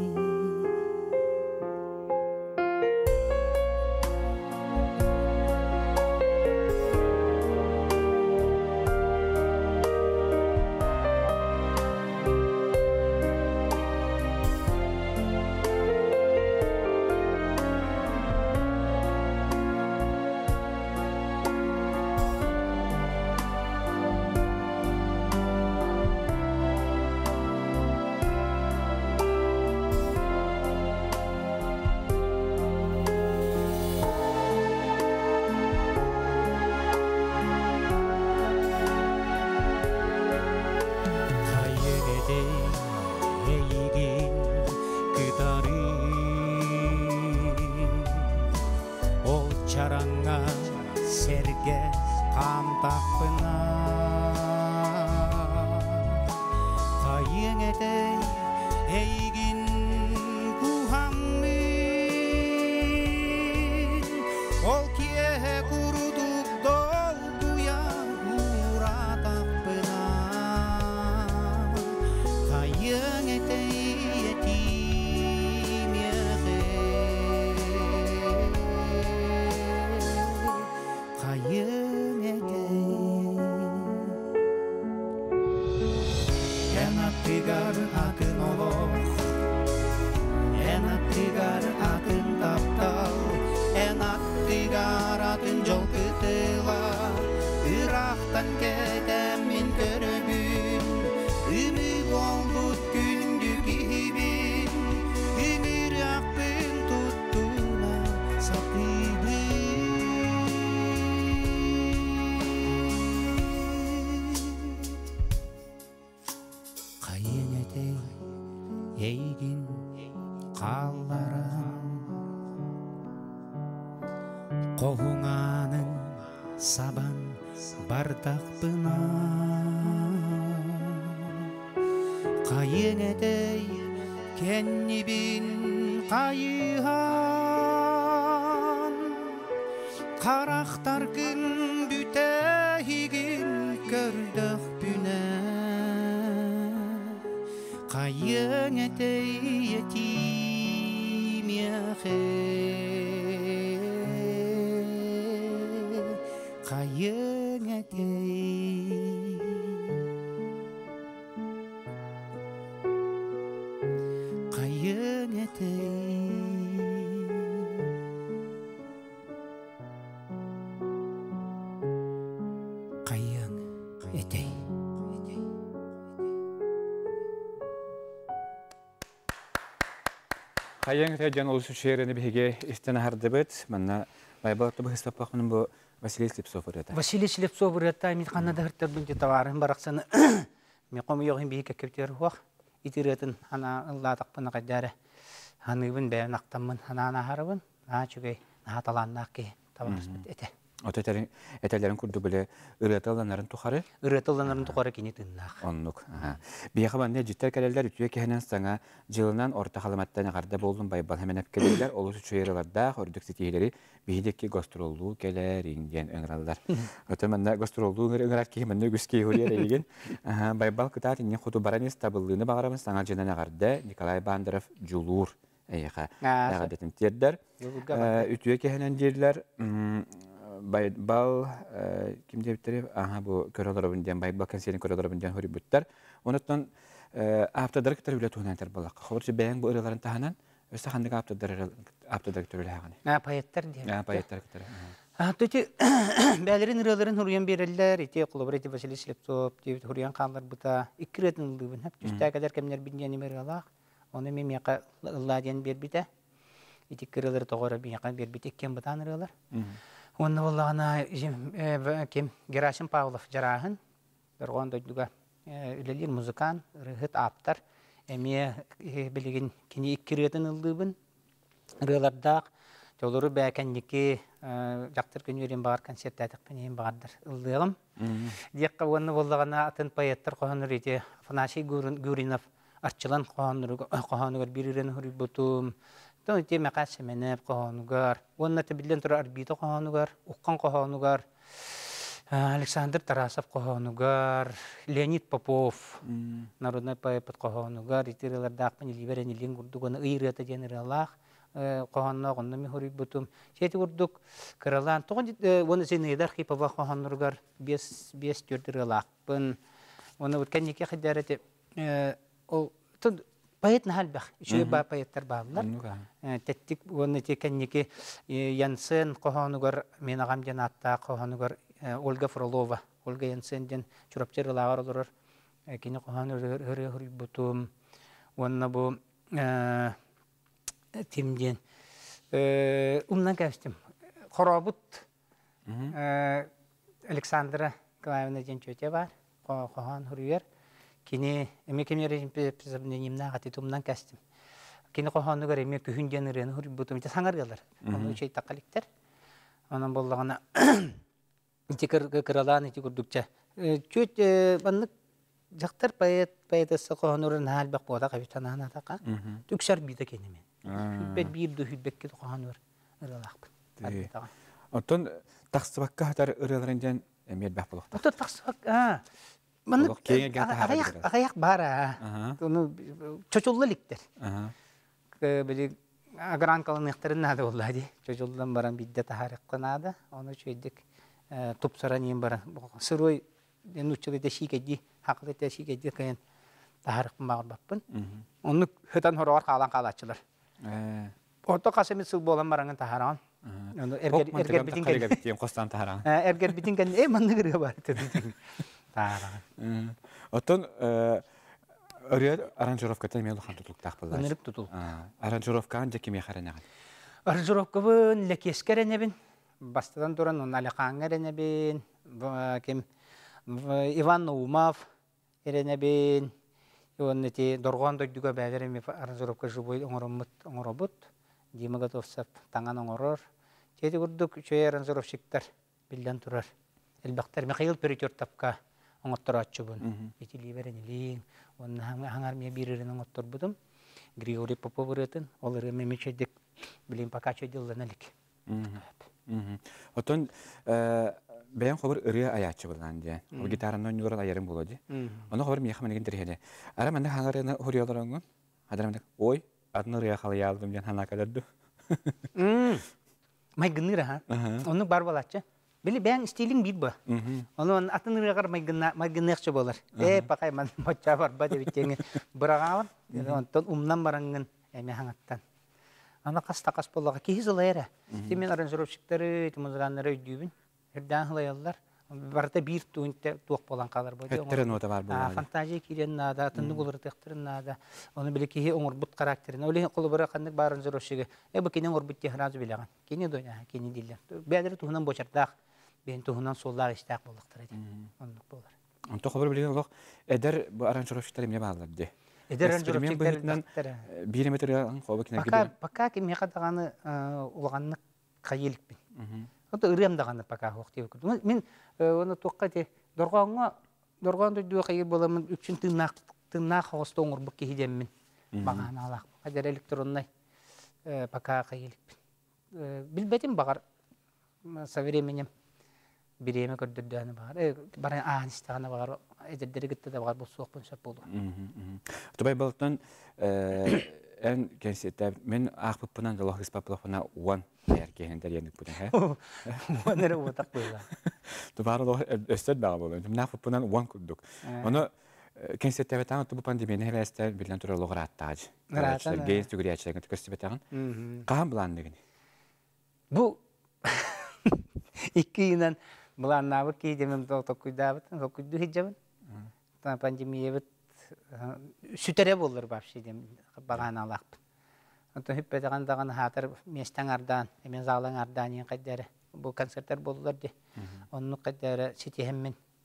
Чараңа серге қамтақпына қайың әдей әйгін күхаммин ол кие күрудық долгуя ұратақпына қайың әдей етім еғе қайын әдей ән аттығар атын олық ән аттығар атын таптал ән аттығар атын жол күтіла ұрақтан кетемін көрімін үмі болдық күнді кейбін үмір ақпын тұттуна сатыбын қайын әдей ейгін қалларым қоғыңаның сабан бардақпына қайын әдей кәннебін қайыған қарақтар күн бүтәйгін көрдік бүнә қайын әдей етім еғе қайын әдей қайын әдей қайын әдей Хайяң тәҗән ул шеерне биге истәне хардыбыт. Менә байбалты бу хисапка менә бу Василий Слепцов үрәтә. Василий Слепцов үрәтә мин канада хәртә бинте товарын бараксаны. Мен ком йогын биге кәптер хуак. Итирәтен ана Алла тақпына кадәре. Ханыбын бән ақтамын ана харыбын. А чугай хаталаннакки таварыс бит әтә. Отәтәрен әтәләрен күрде беле үрәтәләннәрен тухары. Үрәтәләннәрен тухары кине тыннак. Оннук. Бия хабанне җиттәр кәләләр үтүе кәһәнән саңа җылынан орта халаматтан гарда булдым байбал һәм әпкәләр олысы чөйрәләрдә хөрдүк ситиләре биһидәки гастроллу кәләр ингән әңрәлләр. Өтәмәндә гастроллу әңрәләр ки менә гүскә юрия дигән. Аһа байбал кытат инне худу баранис табыллыны багарамыз саңа җинәне гарда Николай Бандаров Жулур әйха. Ягъдәтен тердер. Үтүе кәһәнән дирләр байбал ким диптер аһа бу көрәләрен дигән байбал консерен көрәләрен дигән хөрү бүттәр. Онытан автодиректор билет уйнатыр балак. Хәбәрче бәян бу ырыларын таһанан өсә хәндәк автодир автодиректор ягъни. А паяттар дип. А паяттар китер. А төти бәләрен ырыларын хөрүян берәләр, ите кулыбрәти Василий Слепцов дип хөрүян каллар бута икрәтен булган. Һәп төстә кадәр кемнәр билгән мәргәлак. Аны мен яка ладиан бер бите. Ите кирәләр тогара бин яка бер бите кем бутан ырылар. Онны валлана кем Герасим Павлов жарахын. Дөргән дәдүгә үлелер музыкан, рыгыт аптар, эме билеген кини иккиретін ылдыбын, рылардақ, жолыры бәкәннеке жақтыр көнерен бағар концерт әтік пенен бағардар ылдығым. Декқа оны болдағана атын поэттар қоғаныр ете, Афанасий Гуринов арчылан қоғанығар бірірен хүрі бұтым, Тон те мәқас семенеп қоғанығар, онына тәбілден тұры арбиты қоғанығар, ұққан қоғанығар, Александр Тарасов қоғанығар, Леонид Попов, народный поэт қоғанығар, етірелерді ақпен еліберен елен күрдіғаны ұйырыты денірелақ, қоғанына оғында мен хүрі бұтым. Сеті күрдік кіралан, оны зенейдар қипава қоғанығар бес төрдірелақпын. Оны өткен неке қайдар поэт нахалбах, еще ба поэттар баалар. Теттик оны текеннеке Янсен қоғанығар, мен ағам ден атта қоғанығар Ольга Фролова, Ольга Янсенден чурапчер лағар олырыр. Кені қоғанығар хүрі бұтым. Оны бұл Тимден. Умнан кәстім. Қорабыт Александра Клавина ден чөте бар. Қоған хүрігер. Кені әмекемер пізабненімна қатет умнан кәстім. Кені қоғанығар әме күхін денірені хүрі бұтым. Саңар қалар. Оны үшей тақаліктер. Онан болдағына текір кіралан еті күрдікчі. Чөт баннық жақтар поэт, поэтесі қоғанығарын әлбәқ бода қабитанан атақа. Түксар биді кенемен. Хүтбет бейірді хүтбекке қоғанығар ұралақпын. Оттон тақсыбаққа қатар ұраларынден әмет бәқ болуқты? Оттон тақсыбақ, ағаяқ бар, чочолы ліктер. Агран қалынықтарын нады олады. Чочолдан баран бидді тахарыққын ады. Оны чөйдік тұпсаран ең баран. Сырой нұтчылы да шикәді, хақылы да шикәді кәйін тахарықпын бағыр баппын. Оны хүтан хорағар қалан қалатшылар. Орта қасымет сыл болан бараңын тахаран. Әргер бітін кән, е, манны кірге бар. Тахаран. Оттон өрет аранжировката мелу хан тұтылықтақ болар. Өніріп тұтыл. Аранжировкаан жекеме қаранаған? Аранжировкабын лекескеренебін. Бастадан тұран он Алиқан әренебін. Иван Наумов әренебін. Ионнети доргон дойдуга бәдереми аранжировка жубой оңоробут. Дима Готовцев таңан оңорор. Тети күрдік чөй аранжировщиктар билден турар. Элбақтар Михаил Перетер тапка оңоттор атчыбын. Эти ливерен илин. Оны хаңар мен биререн оңоттор будым. Григорий Попов ұретін. Ол ұрымен мечедік білейін пока чөйділден әлік. Отон бәйін қобыр ұрия аятчы болған де. Ол гитаранын ойнығырын айарым болады. Оны қобыр мейқа мәнеген дірхеді. Ара мәнді хаңарына ұриялар оңын? Адырамдық, ой, адын ұрия қалы ялдым ден хана кадырды. Майгыныр, ха? Оны бар болатшы. Били бәң стилин бит ба. Оны атын ұрияғар майгынықшы болар. Э, пақай матча бар ба деп иттеңі бұрағауыр. Онтон умнан бараңын әме хаңаттан. Ана қас-тақас болаға кейіз ұлайыры. Темен аранжировщиктары, музыканлары өйдейбін. Үрден ұлайалар. Барда бір туық болан қалар болды. Өттерін ота бар болады. Фантазия керен нада, тынды болыр тектірін нада. Оны біле кейі оңыр бұт қарактерін. Оле қолы бұра қандық бар аранжировщигі. Әбі кенен оңыр бұт техразы білеған. Кені дойна, кені дейлер. Бәдірі туғынан бочардақ. Бен туғынан соллағы іштақ болықтыр еді. Ондық болар. Онты қобыр білген олық, әдір бұл аранжировщиктары міне бағалар де. Эдер аранжировщиктары бир метр қобы кенен Пока кеме қадағаны ұлғанны қайелікпен. Ота ырымдағаны пока хоқтеу күрді. Мен оны тоққа те дорғанға, дорған дойдуға қайыр боламын, үпшін тыңнақ хоғысты оңыр бұқ кейдеммін. Бағаны алақ. Әдер электроннай пока қайелікпен. Білбәтім бағар современем биреме көрдөрдүганы бар. Бара ааныстаганы бар. Эдердери гитте да бар бу соқпун шап болду. Тобай болтон эн кенсетте мен акпыпынан Аллах испаплахына one эркендер яндык бутун, ха? One эре отак койла. Тобар Аллах өстөт бага болду. Мен акпыпынан one күрдүк. Аны кенсетте бетан тубу пандемия хелестер билен тура лограттаж. Раттар гейс түгүрячлагын көстөбетаган. Кам бландыгын. Бу иккинен Буланнабы кейдемем токуйдабыт, токуйду хиджабын. Та пандемия бит сүтере болдыр вообще дем багана алакпын. Ото хиппетеган даган хатыр местен ардан, эмен залың ардан ен кайдары. Бу концерттер болдулар ди. Онну кайдары ситехеммен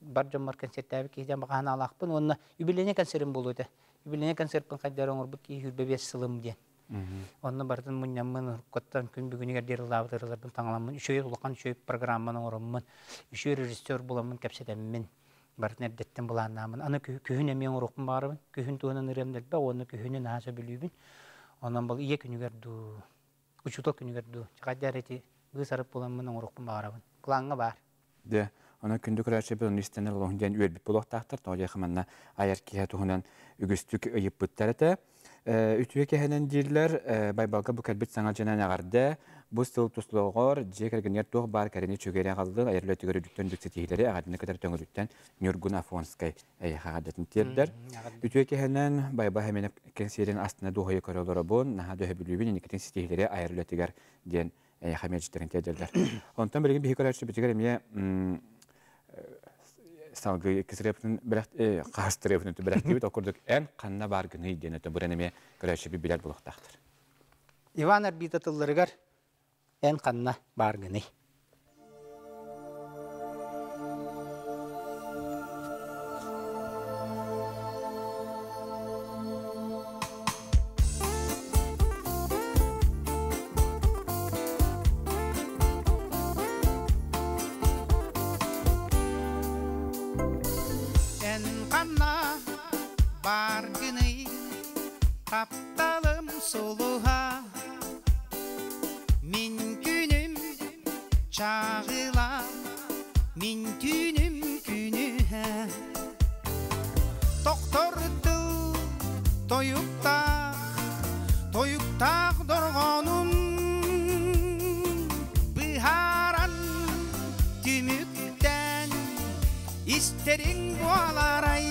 бар жомар концерттәбі кейден бағаны алақпын, онына юбилейне концертім болуды. Юбилейне концертпін қайдары оңыр бұд кей хүрбе бес сылым ден. Онына бардың мұнямын ұрқоттан күн бүгінігер дері лабытырыларбын таңаламын. Үшөйі ұлақан үшөйі программаның орымын, үшөйі режиссер боламын кәпсетемін. Бардың әрдеттен бұланамын. Аны күйін әмен ұрықпын барыбын. Күйін туының үремділбі, оны күйінен аса білуібін. Онан бұл ие күнігерді, үчутол күнігерді. Қайдар еті ғысарып боламын ұрықпын барыбын. Құлаңға бар. Де, оны күнді күрәші бір ұныстенер олығын ден үйелбіп болуқтақтыр. Тоғай қыманна аяр кеге тұғынан үгістік үйіп бұттар әті. Үтіге кехенен дейілер, байбалға бұл кәлбет саңа жанан ағарды. Бұл сыл тұслығыр, жек әргінер тұғы бар кәріне чөгері ағалды, айырлы өтігері дүттен дүксетігілері ағадыны кәдір төңіріттен Нюргун Афонскай әйіғағадатын тердер. Үтіге кехенен байба әменіп кәнсерін астына дұғайы көрілері бұн, наға дөйі білуібін енекетін сетігілері айырлы өтігер ден әйіға мәжіттерін тердердер. Онтан бірген бейі көрәші бітігер әме салгы кесірепінің қағыстырепінің бірәктебет оқырдық ән қанна бар күні ден өтін бұл әнеме көрәші бі білер бұлықтақтыр. Иван арбитатылырығар ән қанна бар күні. Тапталым солуға Мен күнім чағыла Мен түнім күні Тоқтырды тойуқтақ Тойуқтақ дұрғаным Бұхаран түміктен Истерің боларай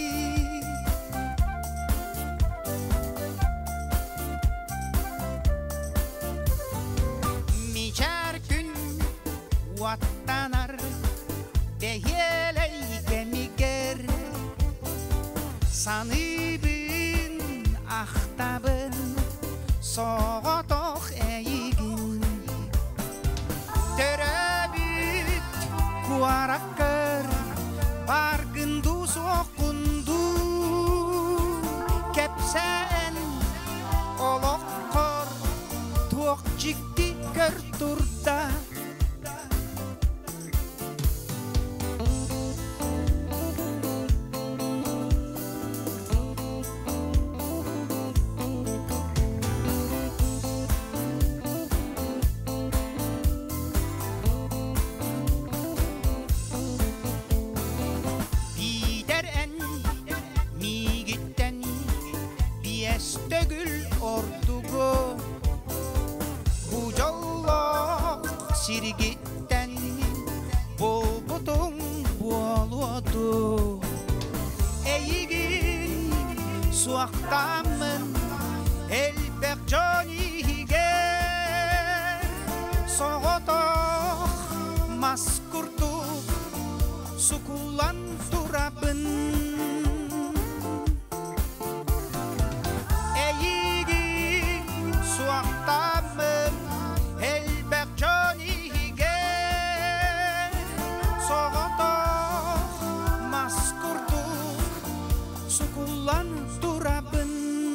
Ваттанар бәйелей кәмігер Саныбын ақтабын соғытық әйігін Төрәбіт куараққыр барғынду соқынду Кәпсән олыққыр туық жікті көр тұрда Sirgitten bol butun boludu Eygin suaktamın elbek joniger Soğutok maskurtuk sukulan turabın Eygin suaktamın elbek joniger Sukulan turabın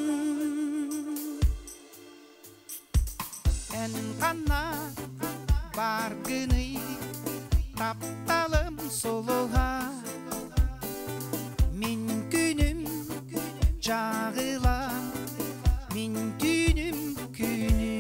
En kana bargını Taptalım soluğa Min günüm çağıla Min dünüm günü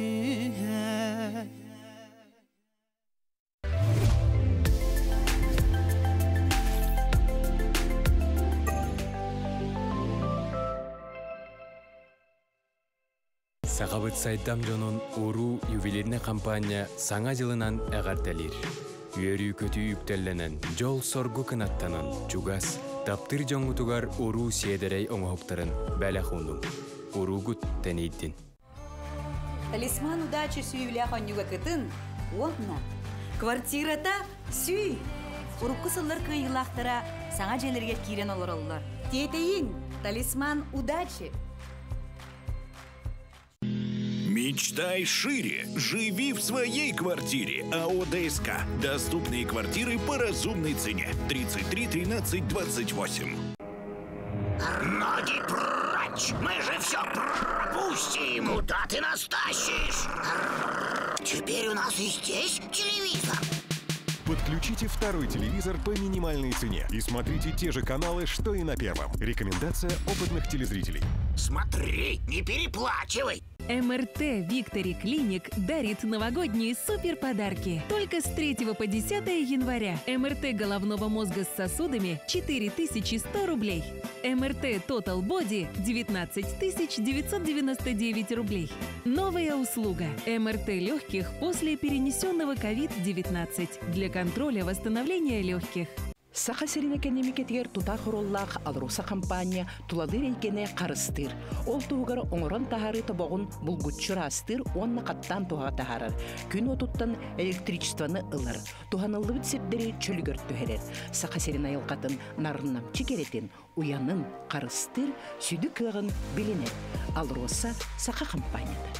Сағабыт сайдам жонун уру ювелирне компания саңа жылынан әғарталир. Үйөрі көтü үктелленен жол соргу кынаттанын чугас таптыр жоңутугар уру седерей оңоқтарын бәлі хундум. Уру гуд тәнейдін. Талисман удачи сүйілі қонюға кытын, онна. Квартирата сүй. Урукку сыллар кыйылақтара саңа желерге кирен олар олар. Тетейін талисман удачи. Мечтай шире. Живи в своей квартире. АО ДСК. Доступные квартиры по разумной цене. тридцать три тринадцать двадцать восемь. Ноги прочь! Мы же все пропустим! Куда ты нас тащишь? Теперь у нас и здесь телевизор. Подключите второй телевизор по минимальной цене и смотрите те же каналы, что и на первом. Рекомендация опытных телезрителей. Смотри, не переплачивай! МРТ Виктори Клиник дарит новогодние суперподарки. Только с третьего по десятое января. МРТ головного мозга с сосудами четыре тысячи сто рублей. МРТ Total Body девятнадцать тысяч девятьсот девяносто девять рублей. Новая услуга. МРТ легких после перенесенного ковид девятнадцать для контроля восстановления легких. Саха сиринекенемикетигер тута хороллах алруса компания туладыр эйкене карыстыр. Ол тугар оңорон тахары тобогун булгутчурастыр, онна каттан туга тахарар. Күн отуттан электричествоны ылар. Туханыллы битсепдери чөлгөр төһерер. Саха сирина йылкатын нарыннам чекеретин, уянын карыстыр, сүдү кыгын билинер. Алруса саха компанияда.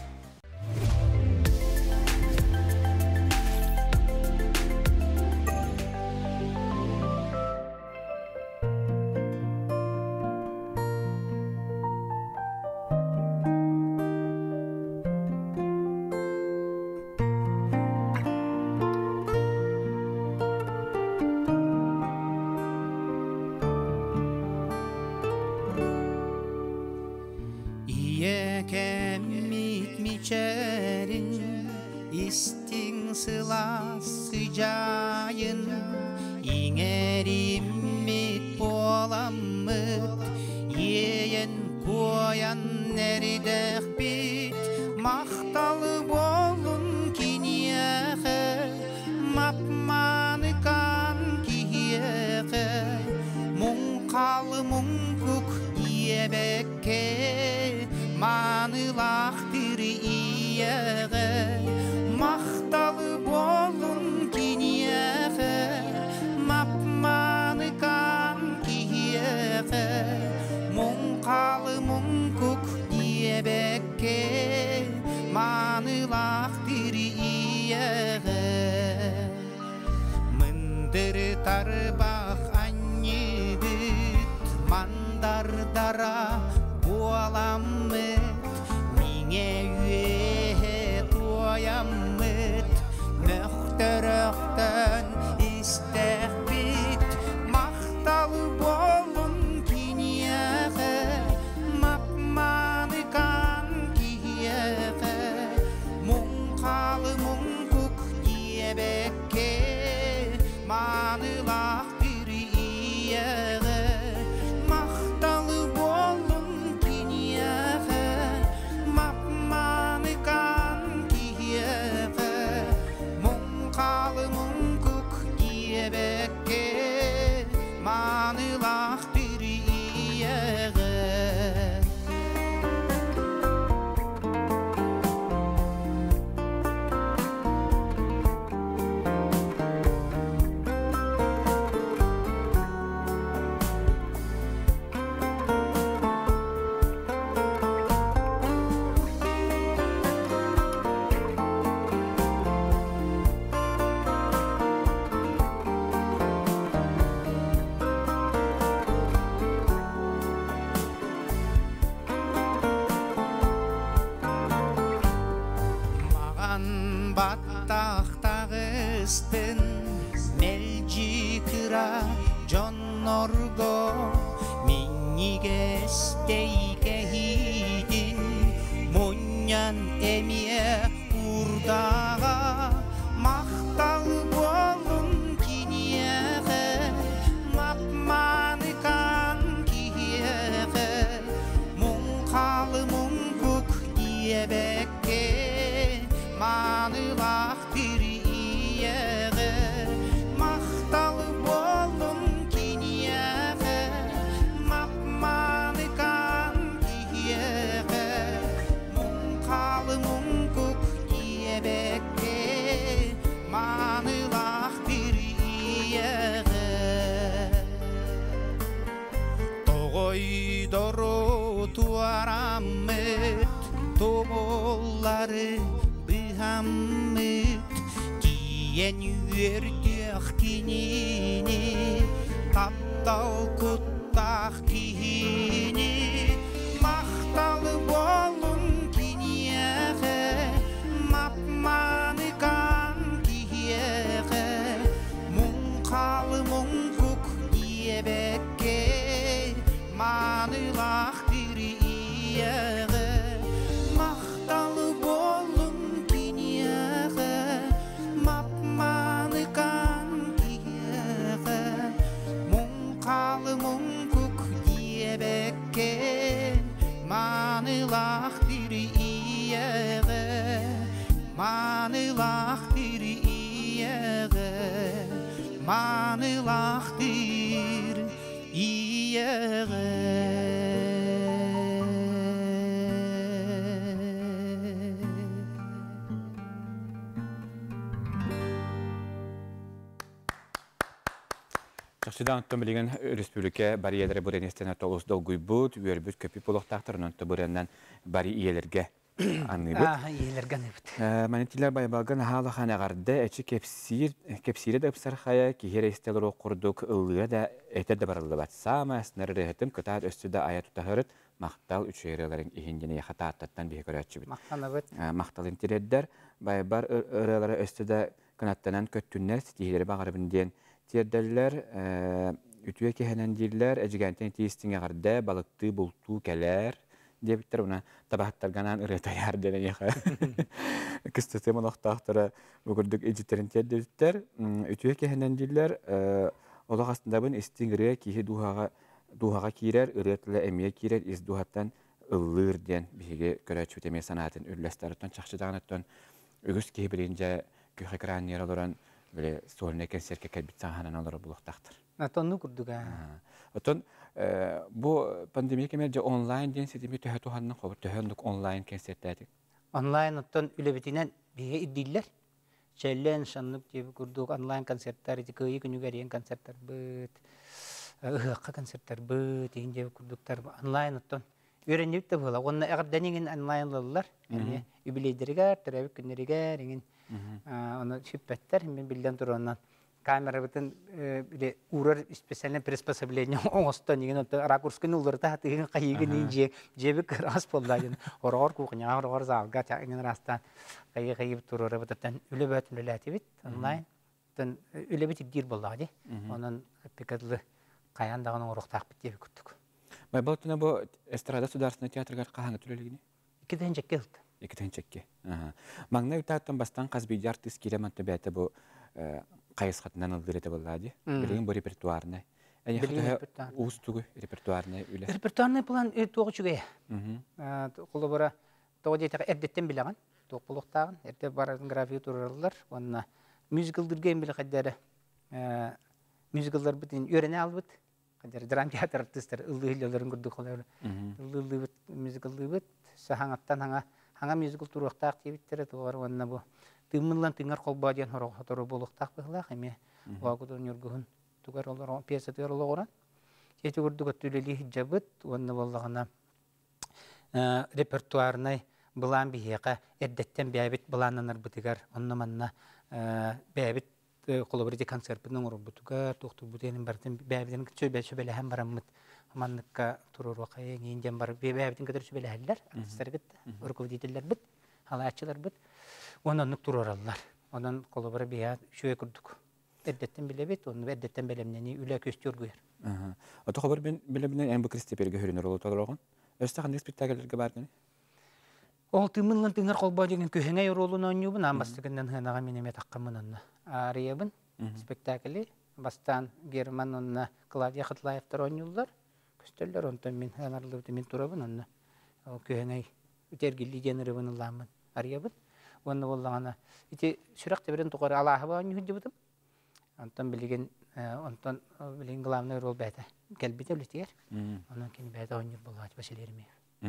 Истин сыласы жайын иңериммит боламмыт еен коян неридех бит мақталы болун кинияхы мапманы кан киехы мұңқалы мұңкук ебекке манылақтыр иеғі мақталы болун кинияхы мапманы кан киехы мұңқалы мұңкук ебекке манылақтыр иеғі мындыр тарбақ аннебіт мандардара боламмыт миңе үйе тояммыт мөхтөрөктөн истэх бит макталы болун кинияхы мапманы кан киехы мұңқалы мұңкук ебекке манылақтыр иеғі мақталы болун кинияхы мапманы кан киехы мұңқалы мұңкук ебекке манылақтыр иеғі баттақтағыстын мелжикыра жоннорго миннигестейке хидин муньян эмие урдага мақталы болун кинияхы мапманы кан киехы мұңқалы мұңкук иебекке манылақтыр иеғі мақталы болун кинияхы мапманы кан киехы бары быхаммыт тиен үйердех кинини таптал куттах кихини мақталы болун киниеге мапманы кан кихиеге мунқалы мункук диебекке манылах дири иеге мақталы болун киниеге мапманы кан кихиеге мунқалы мункук диебекке манылах дири иеге манылах дири иеге манылах дир Жақшыдан ұттым білген республика бари елері бұрен естен атолыс долгуй бұд, өрбіт көпі болықтақтырын ұтты бұреннен бари иелерге анны бұд. Иелерге анны бұд. Манетилер байбалған халы қанағарды әчі кепсире де ұпсар қая, кейер естелер оқырдық ұлыға да әтер де барылы бат. Сама әсінері рехетім күтар өсті да ая тұтағырыт, мақтал үшерелерін ихендені яқата аттаттан бейі көрәтші бұд. Мақтаны бұд. Мақтал интереддер, байбар ұрылары өсті да күнаттанан көттүннер стихилері бағарыбынден Тердерлер, үтüе кехенен диллер, әжігентен тиістіңе ғарды, балықты бұлту кәлер, дебіттер, уна табақтарганан ұрытаяр дәлен еға. Кістеті мұнақтақтыры бұғырдық эджиттерін тердеттер. Үтüе кехенен диллер, олақ астындабын істіңірі кейі дуғаға кейрер, ұрытылы әмие кейрер, із дуғаттан ұллыр ден бейге көрәтші өтеме санатын үрләстарыттан, чақшыдағынаттан үгіс кейі білінже күйі қыранер олыран Böyle sorun kenserke kelbitsen hanan olarak buluqtaqtır. Atonnu kurduk ha. Aton bu pandemiya kemerce online den setimi töhötü hanna qobur töhöndük online kensertədik. Online aton ülebetinen bihe iddiller. Çellen şanlık diye kurduk online konsertler, kıyı günü geriyen konsertler büt. Ihaqqa konsertler büt ince kurduklar online aton. Öğrenip de bola. Onna eğer deningin online'lılar. Yani übileydirger, terapik günleriger, ingin onu şüphetler. Ben bilden dur ondan. Kamera bütün bile uğrar spesialne приспособление оңостон деген отто ракурскын улырта хатыгын кайыгын инже жебик рас болдагын орор кухня орор залга чагын растан кайы кайып турор бутан үлебет үлелатибит онлайн тен үлебет дир болдаги онун пикадлы каяндагын ороктак бит деп күттүк. Бай болтуна бу эстрада государственный театрга каханы төлөлүгүнү икиден жекке кылды. Икиден жекке. Ага. Маңна үтаттан бастан казбиди артист киреманты бәте бу Қайыз қатынан ұлды реті болады. Білген бұл репертуарны. Әне қыты ұз түгі репертуарны үлі? Репертуарны бұлан тоғы жүге. Құлы бұра тоғы дейтіға әрдеттен біліған. Тоғы бұлықтағын. Әрді баратын графиы тұрарылар. Онына мюзикалдырген білі қаддары. Мюзикалдар бұтын өрене алып бұт. Қаддары драм театр артистер ұлды үйлерін күрді қолары. Ұлды бұт, мюзикалды бұт. Сағаңаттан хаңа мюзикал тұрықтақ дейбіттері тоғар. Онына бұл Тыммылан тыңар қолбадиян хорохотору болуқтақ бұғылақ әме. Уағыдың үргіғын түгер олар пьеса түгер олар оран. Жеті көрдігі түлелі хиджабыт, оны болағына репертуарынай бұлан бейеға әрдеттен бәйбіт бұлананар бұтығар. Онны манна бәйбіт қолыбырды концертінің ұры бұтығар, тоқтық бұтығының бардың бәйбітінің сөбәлі әм барамыд. Манныққа тұрыр уақайы еңден бар бәйбітің көтір сөбәлі әлілер, артистер біт, ұрқывдетелер біт, халаатчылар біт. Ondan nuk turarlar. Ondan kolabora biya şöyle kurduk. Eddetten bile bit, onu eddetten belemneni üle köstür güyer. Aha. Ata haber ben belemnen en bu Kristiperge hürünür olup tadıran. Öste hangi spektaküllerge bardın? Ol tımınlan tıngar kolbacının köhene yorulunu oynuyubun, ambastıkından hınağa meneme taqqamın onunla. Arayabın spektaküli. Bastan German onunla Claudia Kıtlayev'tar oynuyurlar. Köstürler ondan min hınarlı min turabın onunla. O köhene ütergilli jeniribin Allah'ımın arayabın. Onu bollağına. İti şurak teberin tuğarı Allah'a bağın yuhunca butum. Ondan bilgin, ondan bilgin gılamına rol bәді. Kelbide ületiyer. Ondan kendi bәді oynayır bollağı başarılarım.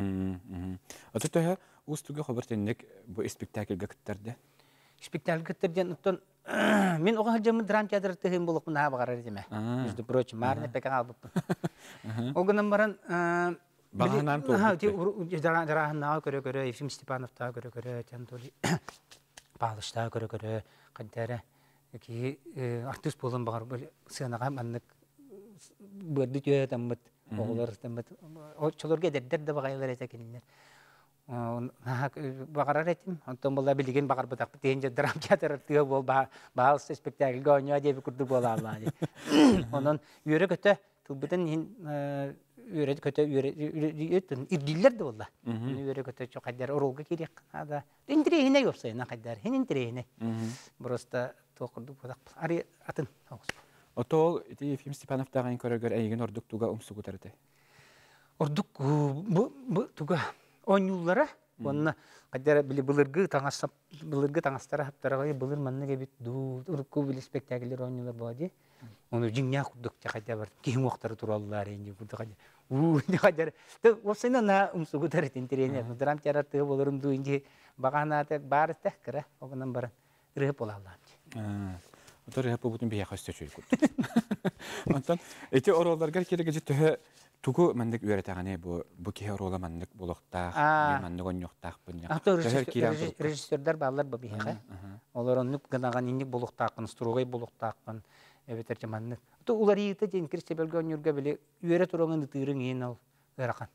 Atı toya, ustuğu xabartennek bu spektakülge kıttardı? Spektakül kıttardı. Ondan, men oğan hıcamı dram teatr tığın buluqmın hağa bağırar edeme. Yüzde proçum, marine pek ağal bupun. O günün baran, Бағанан толбутты. Жарағыннаға көрі-көрі, Ефим Степановтаға көрі-көрі, Тянтоли Палыштаға көрі-көрі, қантәрі. Артыс болын бағар сығанаға маннық бөрді түйе тамбыт, оғылар тамбыт. Чолырға дәрдер де бағайлар әті кенілер. Бағарар әтім, онтан болда білген бағар бұтақ бітейін же драм театр артыға бол бағалысы спектакльға ойнуа дебі күрді бола алла. Онын үйері көті, тұлбытын үйері көті үрділер де болда. Үйері көті чоқ қайдар ұрылға керек қанада. Интірейіне өпсайына қайдар, хен интірейіне. Бұрыста тоқырды бұтақ. Ари атын оғыз. Отол, Ефим Степановтағын көрігер әйген ордық туға ұмсы көтәрді? Ордық туға ойнулары, онына қайдара білі бұлырғы таңастары хаптарағай бұлыр манны кебет ұрыққы білі спектаклер ойнулар болады. Оны жіңня құрдық те қайда бар, кейін уақтары туралылар енді құрды қайда. Уу, не қайдары. Осыны на ұмсы көтәрі тентерейіне. Драм театраты болырымды енді бағанаты бары тәккірі, оғынан барын рығып олалар. Отор рəhəp bugün bir yaxşı söz qoydu. Ondan eti orollarga kerege töhə tugu məndək öyrətəğəni bu bu ki orola məndək buluqda, məndək onyoqtaq bunyak. Rejissörlər bağlar bu biyə. Onlar onu qınağan indi buluqtaqın, strugay buluqtaqın. Evet erçəmanlıq. To ular yığdı den Kristebelgə onyorga belə öyrət orağın tırın yen al əraqan.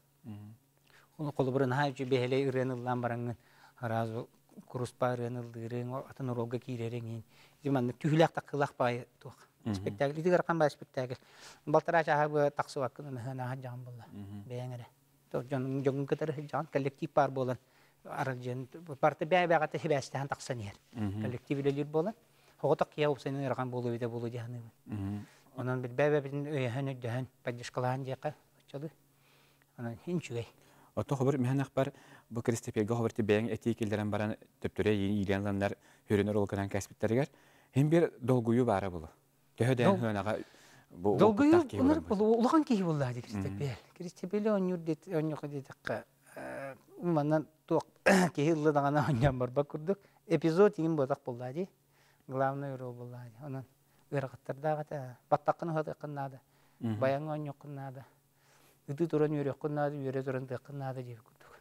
Onu qolubun haycı behələ öyrənilən barangın. Harazı kuruspa öyrənildiyirən, atan orolga kirərən. Dimana tühülək taqılaq bayı tuq. Spektakl, iti qaraqan bayı spektakl. Baltara çağı taqsı vakını nəhəna hacağın bolla. Bəyəngərə. Jogun qıtırı hıcağın, kollektiv par bolan. Aracın, partı bəy-bəğatı həbəstəən taqsan yer. Kollektiv iləlir bolan. Hoğutaq ya upsayının əraqan bolu vida bolu cəhanı. Onun bir bəy-bəbinin öyəhən ödəhən, pəddişqalağın cəqa açalı. Onun hinçügəy. Oto xəbər məhən əxbar bu Kristepelgə xəbərti bəyin etikillərən baran töptürə yeni ilyanlanlar hörünər olqaran kəsbitlərgər. Hem bir dolguyu bara bulu. Töhədən hönağa bu dolguyu bunlar bulu. Ulağan keyi bulladı Kristepel. Kristepel onyor det, onyor dedik. Umandan toq keyi ılladağına onyan var bakurduk. Epizod yin bodaq bulladı. Главный роль bulladı. Onun ırqatlardağı da battaqını hədəqinnadı. Bayan onyor qinnadı. Üdü duran yürek qinnadı, yürek duran dıqinnadı deyib kurduk.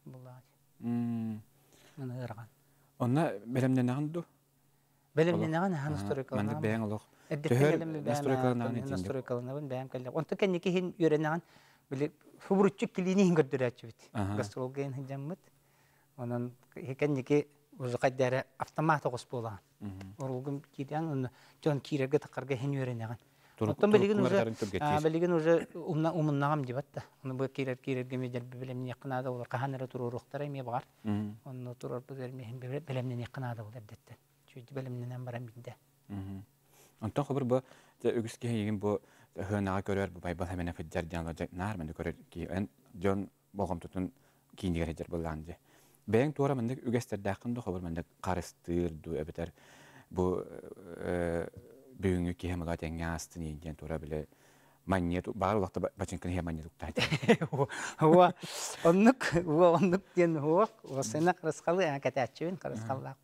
Bulladı. Onu ırqan. Ona belemden nağındı? Belemden nağın han historikalına. Mandık beyan olaq. Töhər historikalına itindi. Historikalına ben beyan kəllə. Onta kenniki hin yörenağın bile huburutçuk kilini gördürətçü bit. Gastrolgeyin hıcamıt. Onun kenniki uzı qaddara avtomat oğuz bolan. Orulgum kidən onu can kirəgə taqarga hin yörenağın. Ondan beligin uza beligin uza umunnağım dibatta. Onu bu kirer kirerge medel bilemni yaqınada olar. Qahanara tururuqtara emi bağar. Onu turur bu vermeyim bilemni yaqınada olar detten. Çünkü bilemnindən baram binde. Ondan xəbər bu ögüskə yegin bu hınağa görər bu baybal həmənə fidjar diyanlar nar məndə görər ki en John boğum tutun kiyindigar hecer bollandı. Bəyin tora məndə ögəstər daqında xəbər məndə qarışdırdı əbətər bu büyüğü ki hem olaydı engastın yiyen tora bile manyet bağır vakti başınkın hem manyet uktaydı. Hava onluk hava onluk diyen hava o sene karıskalı yani katatçıvın karıskallar.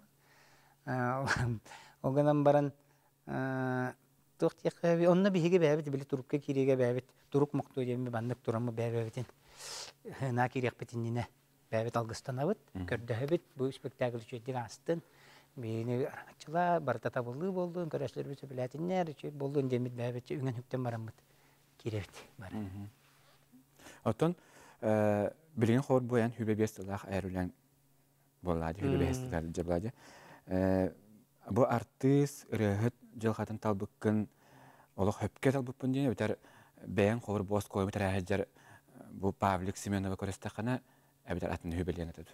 O günden baran tuhtiyak abi onunla bir hege bebet bile turukka kirege bebet turuk moktu jemi bandık turamı bebetin na kirek betinine bebet algıstan avut kördü bebet bu spektakl çözdük astın. Beni araççılar, barıtata bollu boldu, körəşlər bizi bilətinlər, boldu demid bəyabətçi, üngən hüpten baramıd. Kirevdi bara. Oton, bilgin xor boyan hübe bestəlaq əyərülən bolladı, hübe bestələr cəbladı. Bu artist, rəhət, jılğatın talbıqqın, olaq höpkə talbıqqın deyən, ötər bəyan xor boz koyum, ötər əhəcər bu Pavlik Simenova körəstəqana, əbətər atını hübeləyən atadı.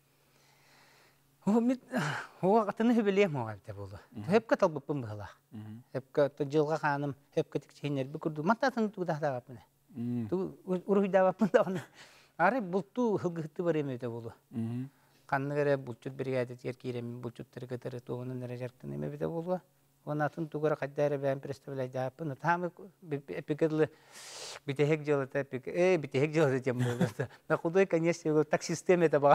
هو قطنه بليه ما قلت بوله هب كتب بمبهلا هب كتجلغ خانم هب كتكتينر بكردو ما تاتن تو ده ده بنا تو وروح ده بنا ده عارف بلتو هجت بريمه ده بوله كان غير بلتو بريادة تير كيرم بلتو تركة ترى تو هنا نرجع كنا ما بده بوله وناتن تو غير قدره بهم برستولا ده بنا تام بيكدل بتهيك جلته بيك إيه بتهيك جلته جنبه ناخده كنيس يقول تاك سيستم تبع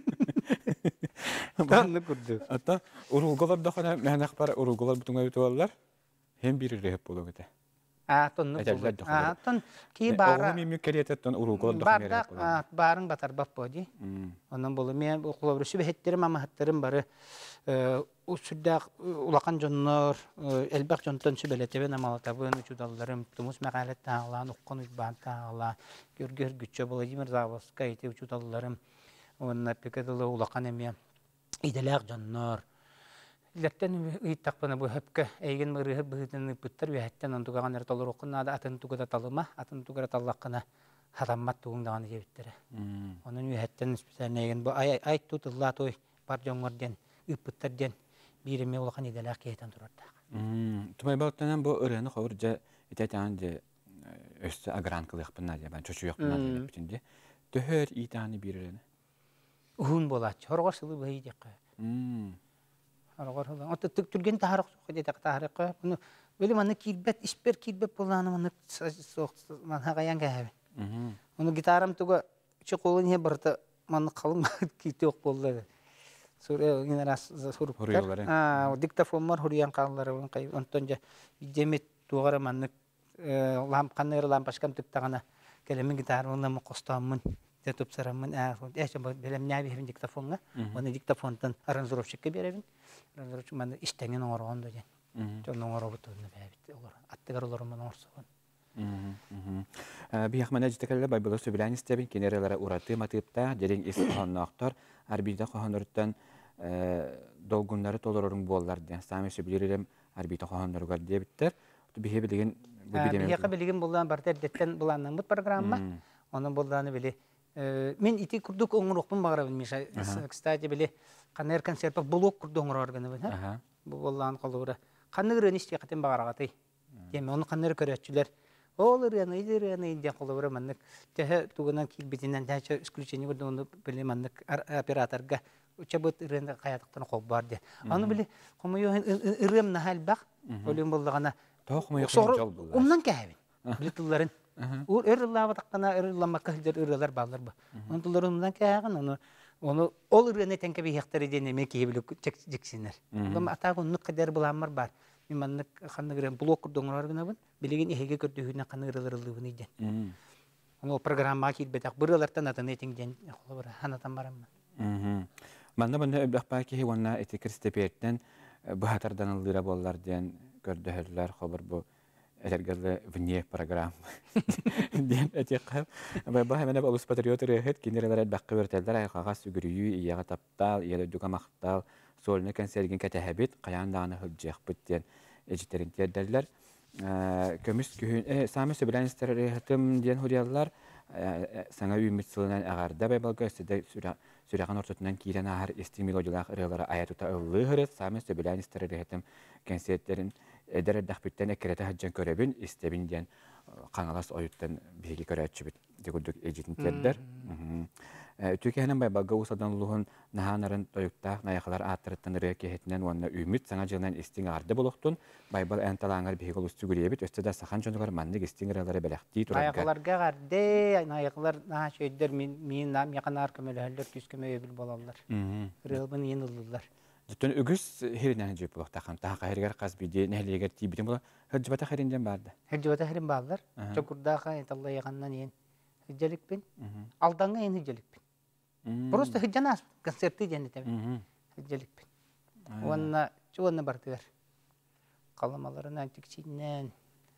Tanrı kurdu. Hatta urulgalar da kana mehne akbar urulgalar bütün öyle tuvallar hem biri rehep bulu gete. А, тонны Этерлер булды. дохолор. А, тон ки Оғым бара. емі керететтен ұруғол Барда барын батар бап боди. Onun bolu men kulabırışı behetlerim ama hatlarım barı usulda ulakan jonlar elbaq jontan sübeleteben amalatabın uçudallarım tumus makalet tağlan uqqan uçban tağlan gör gör güççe Vladimir Zavoska ite uçudallarım onun pekadalı ulakan emiye idelaq jonlar Lerten itaqpana bu hepke egen mırıhı bıhıdını pıttır ve hatten ontuğan ertolar okunada atın tuğda talıma atın tuğda tallaqına hatammat tuğundağını jebittere. Onun ve hatten spesialne egen bu ay ay tutullah toy par jongorden ıpıttarden birime ulaqan idelaq keytan turarda. Tumay bağıttanan bu ırığını xovurca itetan de östü agran kılıq bunlar ya ben çocuğu yok bunlar ya bitince. Töhör itani bir ırığını. Uhun bolaç. Horgor sılı bu hiyecek. Horgor hılı. Ota tık türgen taharıq soğuk edek taharıq. Bunu böyle manı kilbet, işber kilbet bolanı manı soğuk manı gayan gəhəbi. Onu gitaram tuğa çı kolun he barıta manı kalın kilti yok bolladı. Sonra yine ras sorup. Huruyuları. Diktafon var huruyan kalları. Ontonca demet tuğara manı kanları lampaşkam tıktağına kelimin gitarımla mı kostamın. Tutup saramın eşim benim ne bir diktafonga onu diktafondan aranjировщикке беребин aranjировщик мен иштеңин оңоргон да жен жон оңорбут оны бебит олар аттыгар оларман орсогон би ахмана житекеле байбылы сөбүлән истебин кенерелere ураты матыпта жерин ис хонноктор арбида хоннорттан долгуннары толорорун боллар ден сами сөбүлерем арбида хонноргар дебиттер бихе билген бу билем бихе билген булдан бартер деттен буланнан бут программа onun buldanı bile men iti kurduk oңорокпун багара билмеш. Кстати биле канер концертта блок курду оңорорганы бил. Бу боллан калыбыра. Канырын иште катен багарагаты. Деме onu канер көрөчүлөр. Олар яны идерени inde калыбыра мандык. Те тугунан килбитинен дача исключение бурду onu биле мандык операторга учабыт иренде каятыктан кол бар де. Аны биле комуй ирем нахал бак. Олем болдагана. Тохмуй жол булду. Умнан кәбин. Билетләрен Ur ırılla batakana ırıllama kahildir ırılar bağlar bu. Onlarından kâğın onu onu ol ırığını tenke bir hektar edene meki bile çeksinler. Ama atak onu kadar bulanmar var. Mimanlık kanı giren blok kurduğunlar gına bun. Bilgin ihege gördüğüne kanı ırılar ırılığını iden. Onu programma ki betak bırılardan atın etingen olur hanatan var ama. Banda banda bakki hevanna etikristeperten bu hatardan ıldıra bollar diyen gördüler haber bu. Ergerle vnie program. Diyen etikap. Ama bah hemen abus patriotu rehet kineralar bakki verteller ay qagas sügürüyü iyaga taptal iyada duka maqtal soluna konsergin katahabit qayandağını hıljaq bitten ejiterin derler. Kömüs kühün sami söbilen ister rehetim diyen huriyallar sana ümit sılınan agarda baybalga üstede sürağın ortasından kiren ahar estimilojilaq ırılara ayatuta ıllığırız sami söbilen ister rehetim konsertlerin eder dahbitten ekerete haccan körebin istebin diyen kanalas oyuttan bilgi köretçi bit deguduk ejitin terder. Türkiye'nin baybalga usadan luhun nahanların toyukta nayaklar attırıttan rıya kehetinen onunla ümit sana jılnan istin ardı buluktun. Baybal entalangar bihigol üstü gülüyebit üstede sakan çonugar mandık istin ırıları belekti turarga. Nayaklar garde, nayaklar naha şeyler min nam yakanar kömelehaller küskeme öbül bolalar. Rılbın yenildiler. Bütün ügüs herinden cep buluk takım. Daha kahirgar qazbidi nehliyeger tibidim bula. Hıcbata herinden bardı. Hıcbata herin barlar. Çokurdağa etalla yakandan yen hıccelik bin. Aldanğa yen hıccelik bin. Просто hıccanas konserti yen tabi. Hıccelik bin. Onna çoğunna bardıgar. Kalamaların antikçinden.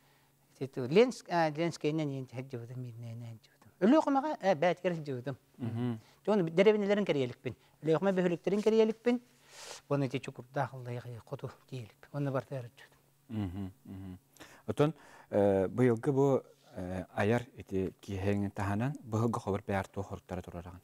Lens lenskeynen yen hıccadım birine hıccadım. Ölü okumağa bәtkер hıccadım. Çoğunu derevinilerin keriyelik bin. Ölü okuma behülüklerin keriyelik bin. Onu te çukurda Allah'a kodu diyelim. Onu var der ettim. Oton bu yılgı bu ayar eti ki hengin tahanan bu yılgı haber beartu hortlara turarağın.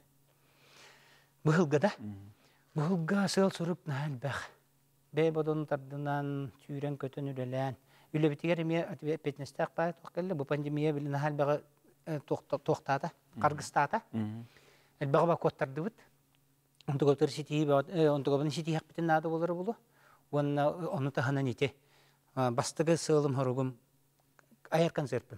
Bu yılgı da bu yılgı asıl sorup nahal bak. Be bodon tardınan tüyren kötün ürelen. Üle bitiger mi petnestak bayat vakelle bu pandemiye bile nahal bak toxtada, Kırgızstata. El bağa kottardı bit. Untuk otor siti untuk oban siti hak bitin nada bolar bulu. Onna onu tahanan ite. Bastıgı sığılım horugum ayar konserpin.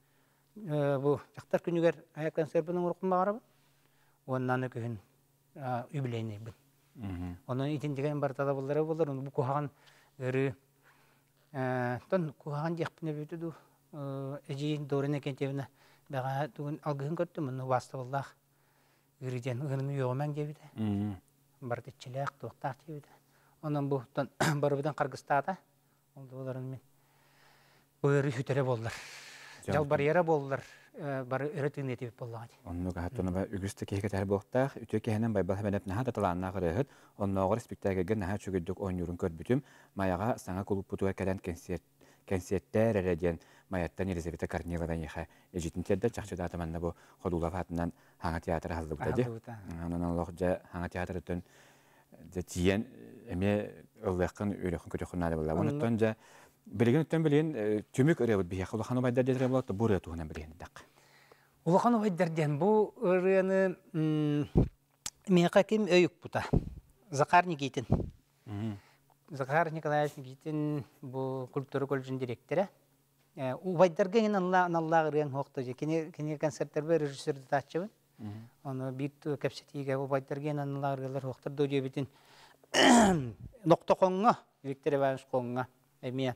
Bu jaktar günüger ayar konserpinin urukun bağırabı. Onnan ökühün übileyni bin. Onun itin digen bartada bolar bolar. Bu kuhan ırı ton kuhan jakpine büyüdü. эжи дорына кентебина бага тугун алгын көттүм муну вастыбыллах үриден ырыны йогоман дебиде. Бардычылак токтак дебиде. Онан бухтан барыбыдан Кыргызстада олдуларын мен бөрү хүтөрө болдур. Жал барьера болдур. Бары өрөтүн этип боллаган. Онну гатына ба үгүстө кехетер боктак үтө кехенен байбал хабенеп наха таталанна гырыгыт. Онногор спектакльге наха чөгүдүк ойнурун көрбүтүм. Маяга саңа клуб путуга келен концерт концерттер эреден Майяттан Елизавета Корнилова яха эжитинтерде чакчыда атаманна бу Ходулов атынан хаңа театр халдыбыта ди. Анан Аллах жа хаңа театрдын же тиен эме ыллыкын өрөкүн көтөкүнады булла. Онтон жа билген өттөн билген түмүк өрөбүт бия Хулаханов айдар дедер болот бу өрөтүнөн билген дак. Улаханов айдардан бу өрөны мека ким өйүк бута. Захар Никитин. Захар Николаевич Никитин бу культура колледжин директору. Убайдарга ген Алла Алла гырын хокто же кине кине концерттер бер режиссерди тачыбын. Аны бит кепсетиге убайдарга ген Алла гырлар хоктор дожебитин. Нокто конга Виктор Иванович конга эме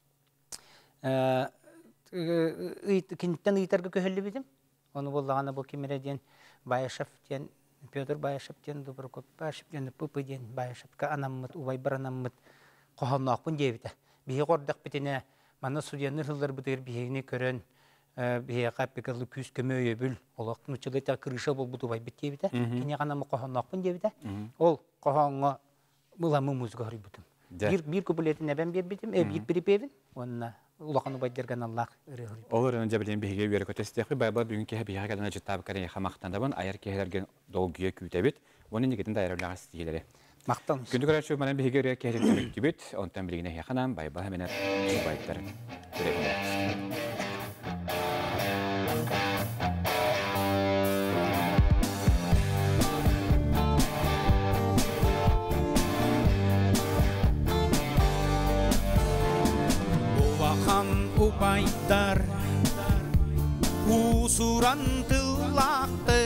э кинтен итарга көһөллү битим. Оны боллаганы бу кимереден Баяшев ден Петр Баяшев ден Доброкоп Баяшев ден Пупы ден Баяшевка анаммыт убай бар анаммыт кохоннакпын дебите. Бие гордак битине мана судьяныр хыллар битер биегине көрөн бие капикалы күз көмөйөбүл олоктун учулета крыша болбут убай битебите. Кине анаммы кохоннакпын дебите. Ол кохонго буламы музыка рибутум. Бир бир куплетин эбен бербитим, э бир припевин. Онна улаканы байдырган Аллах өрөөр. Олорун жабылен биге бере көтөстөкү байба бүгүнкү биге гадана жыттап карай хамактандабын аяр кехелерген долгуя күтөбүт. Онун негедин дайралган стилери. Мактан. Күндү көрөчү менен биге бере кехелерген күтөбүт. Онтан билгине яканам байба менен байттар. Убайдар усуран тылақты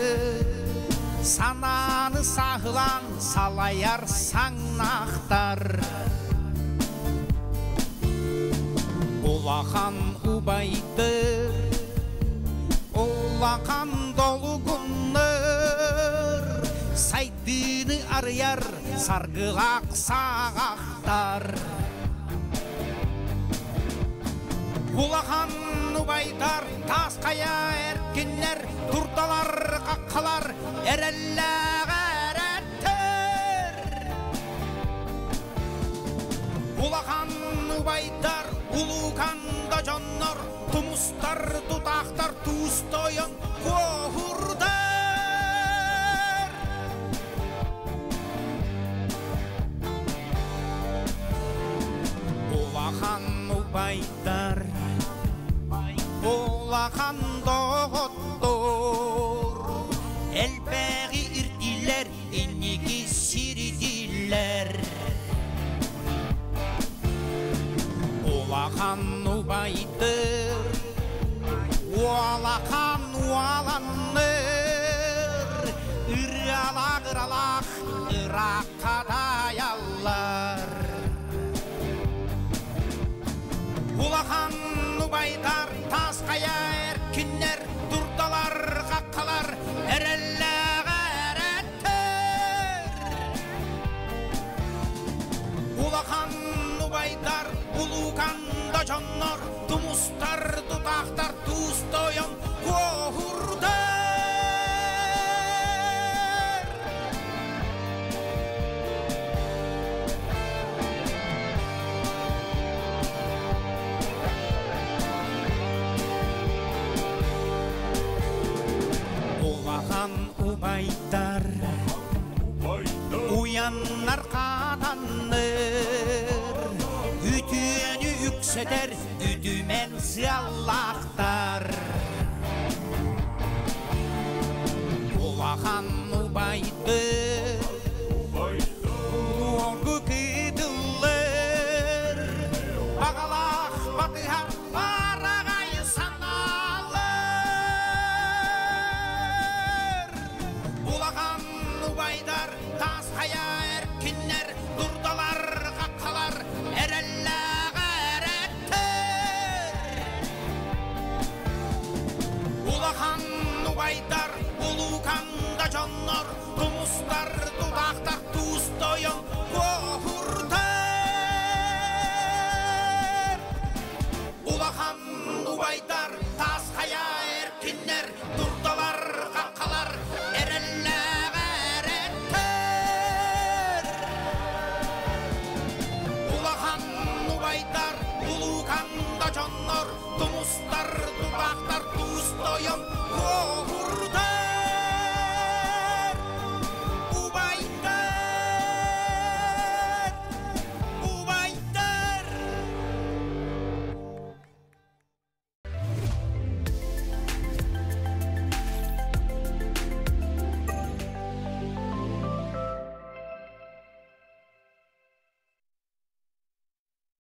сананы сағылан салаяр саңнақтар Улахан убайдар улахан долугунныр сайдыны арыяр саргылақ сағақтар Улахан убайдар тасқая эркинлер турдалар қаққалар әрәлләға әрәттір Улахан убайдар улуканда жоннор тумустар тутақтар туыстойын қоғырдар Улахан убайдар Улахан доғыттыр Әлбәғи үрділер Иннеги сирділер Улахан убайдыр Уалахан уаланыр Үралақ ыралақ Ыраққа даялар Улахан убайдар тасқая эркинлер турдалар қаққалар әрәлләға әрәттір Улахан убайдар улуканда жоннор тумустар тутақтар туыстойын қоғырдар Убайдар уяннар қаданыр Үтіні үксетер үдімен зияллақтар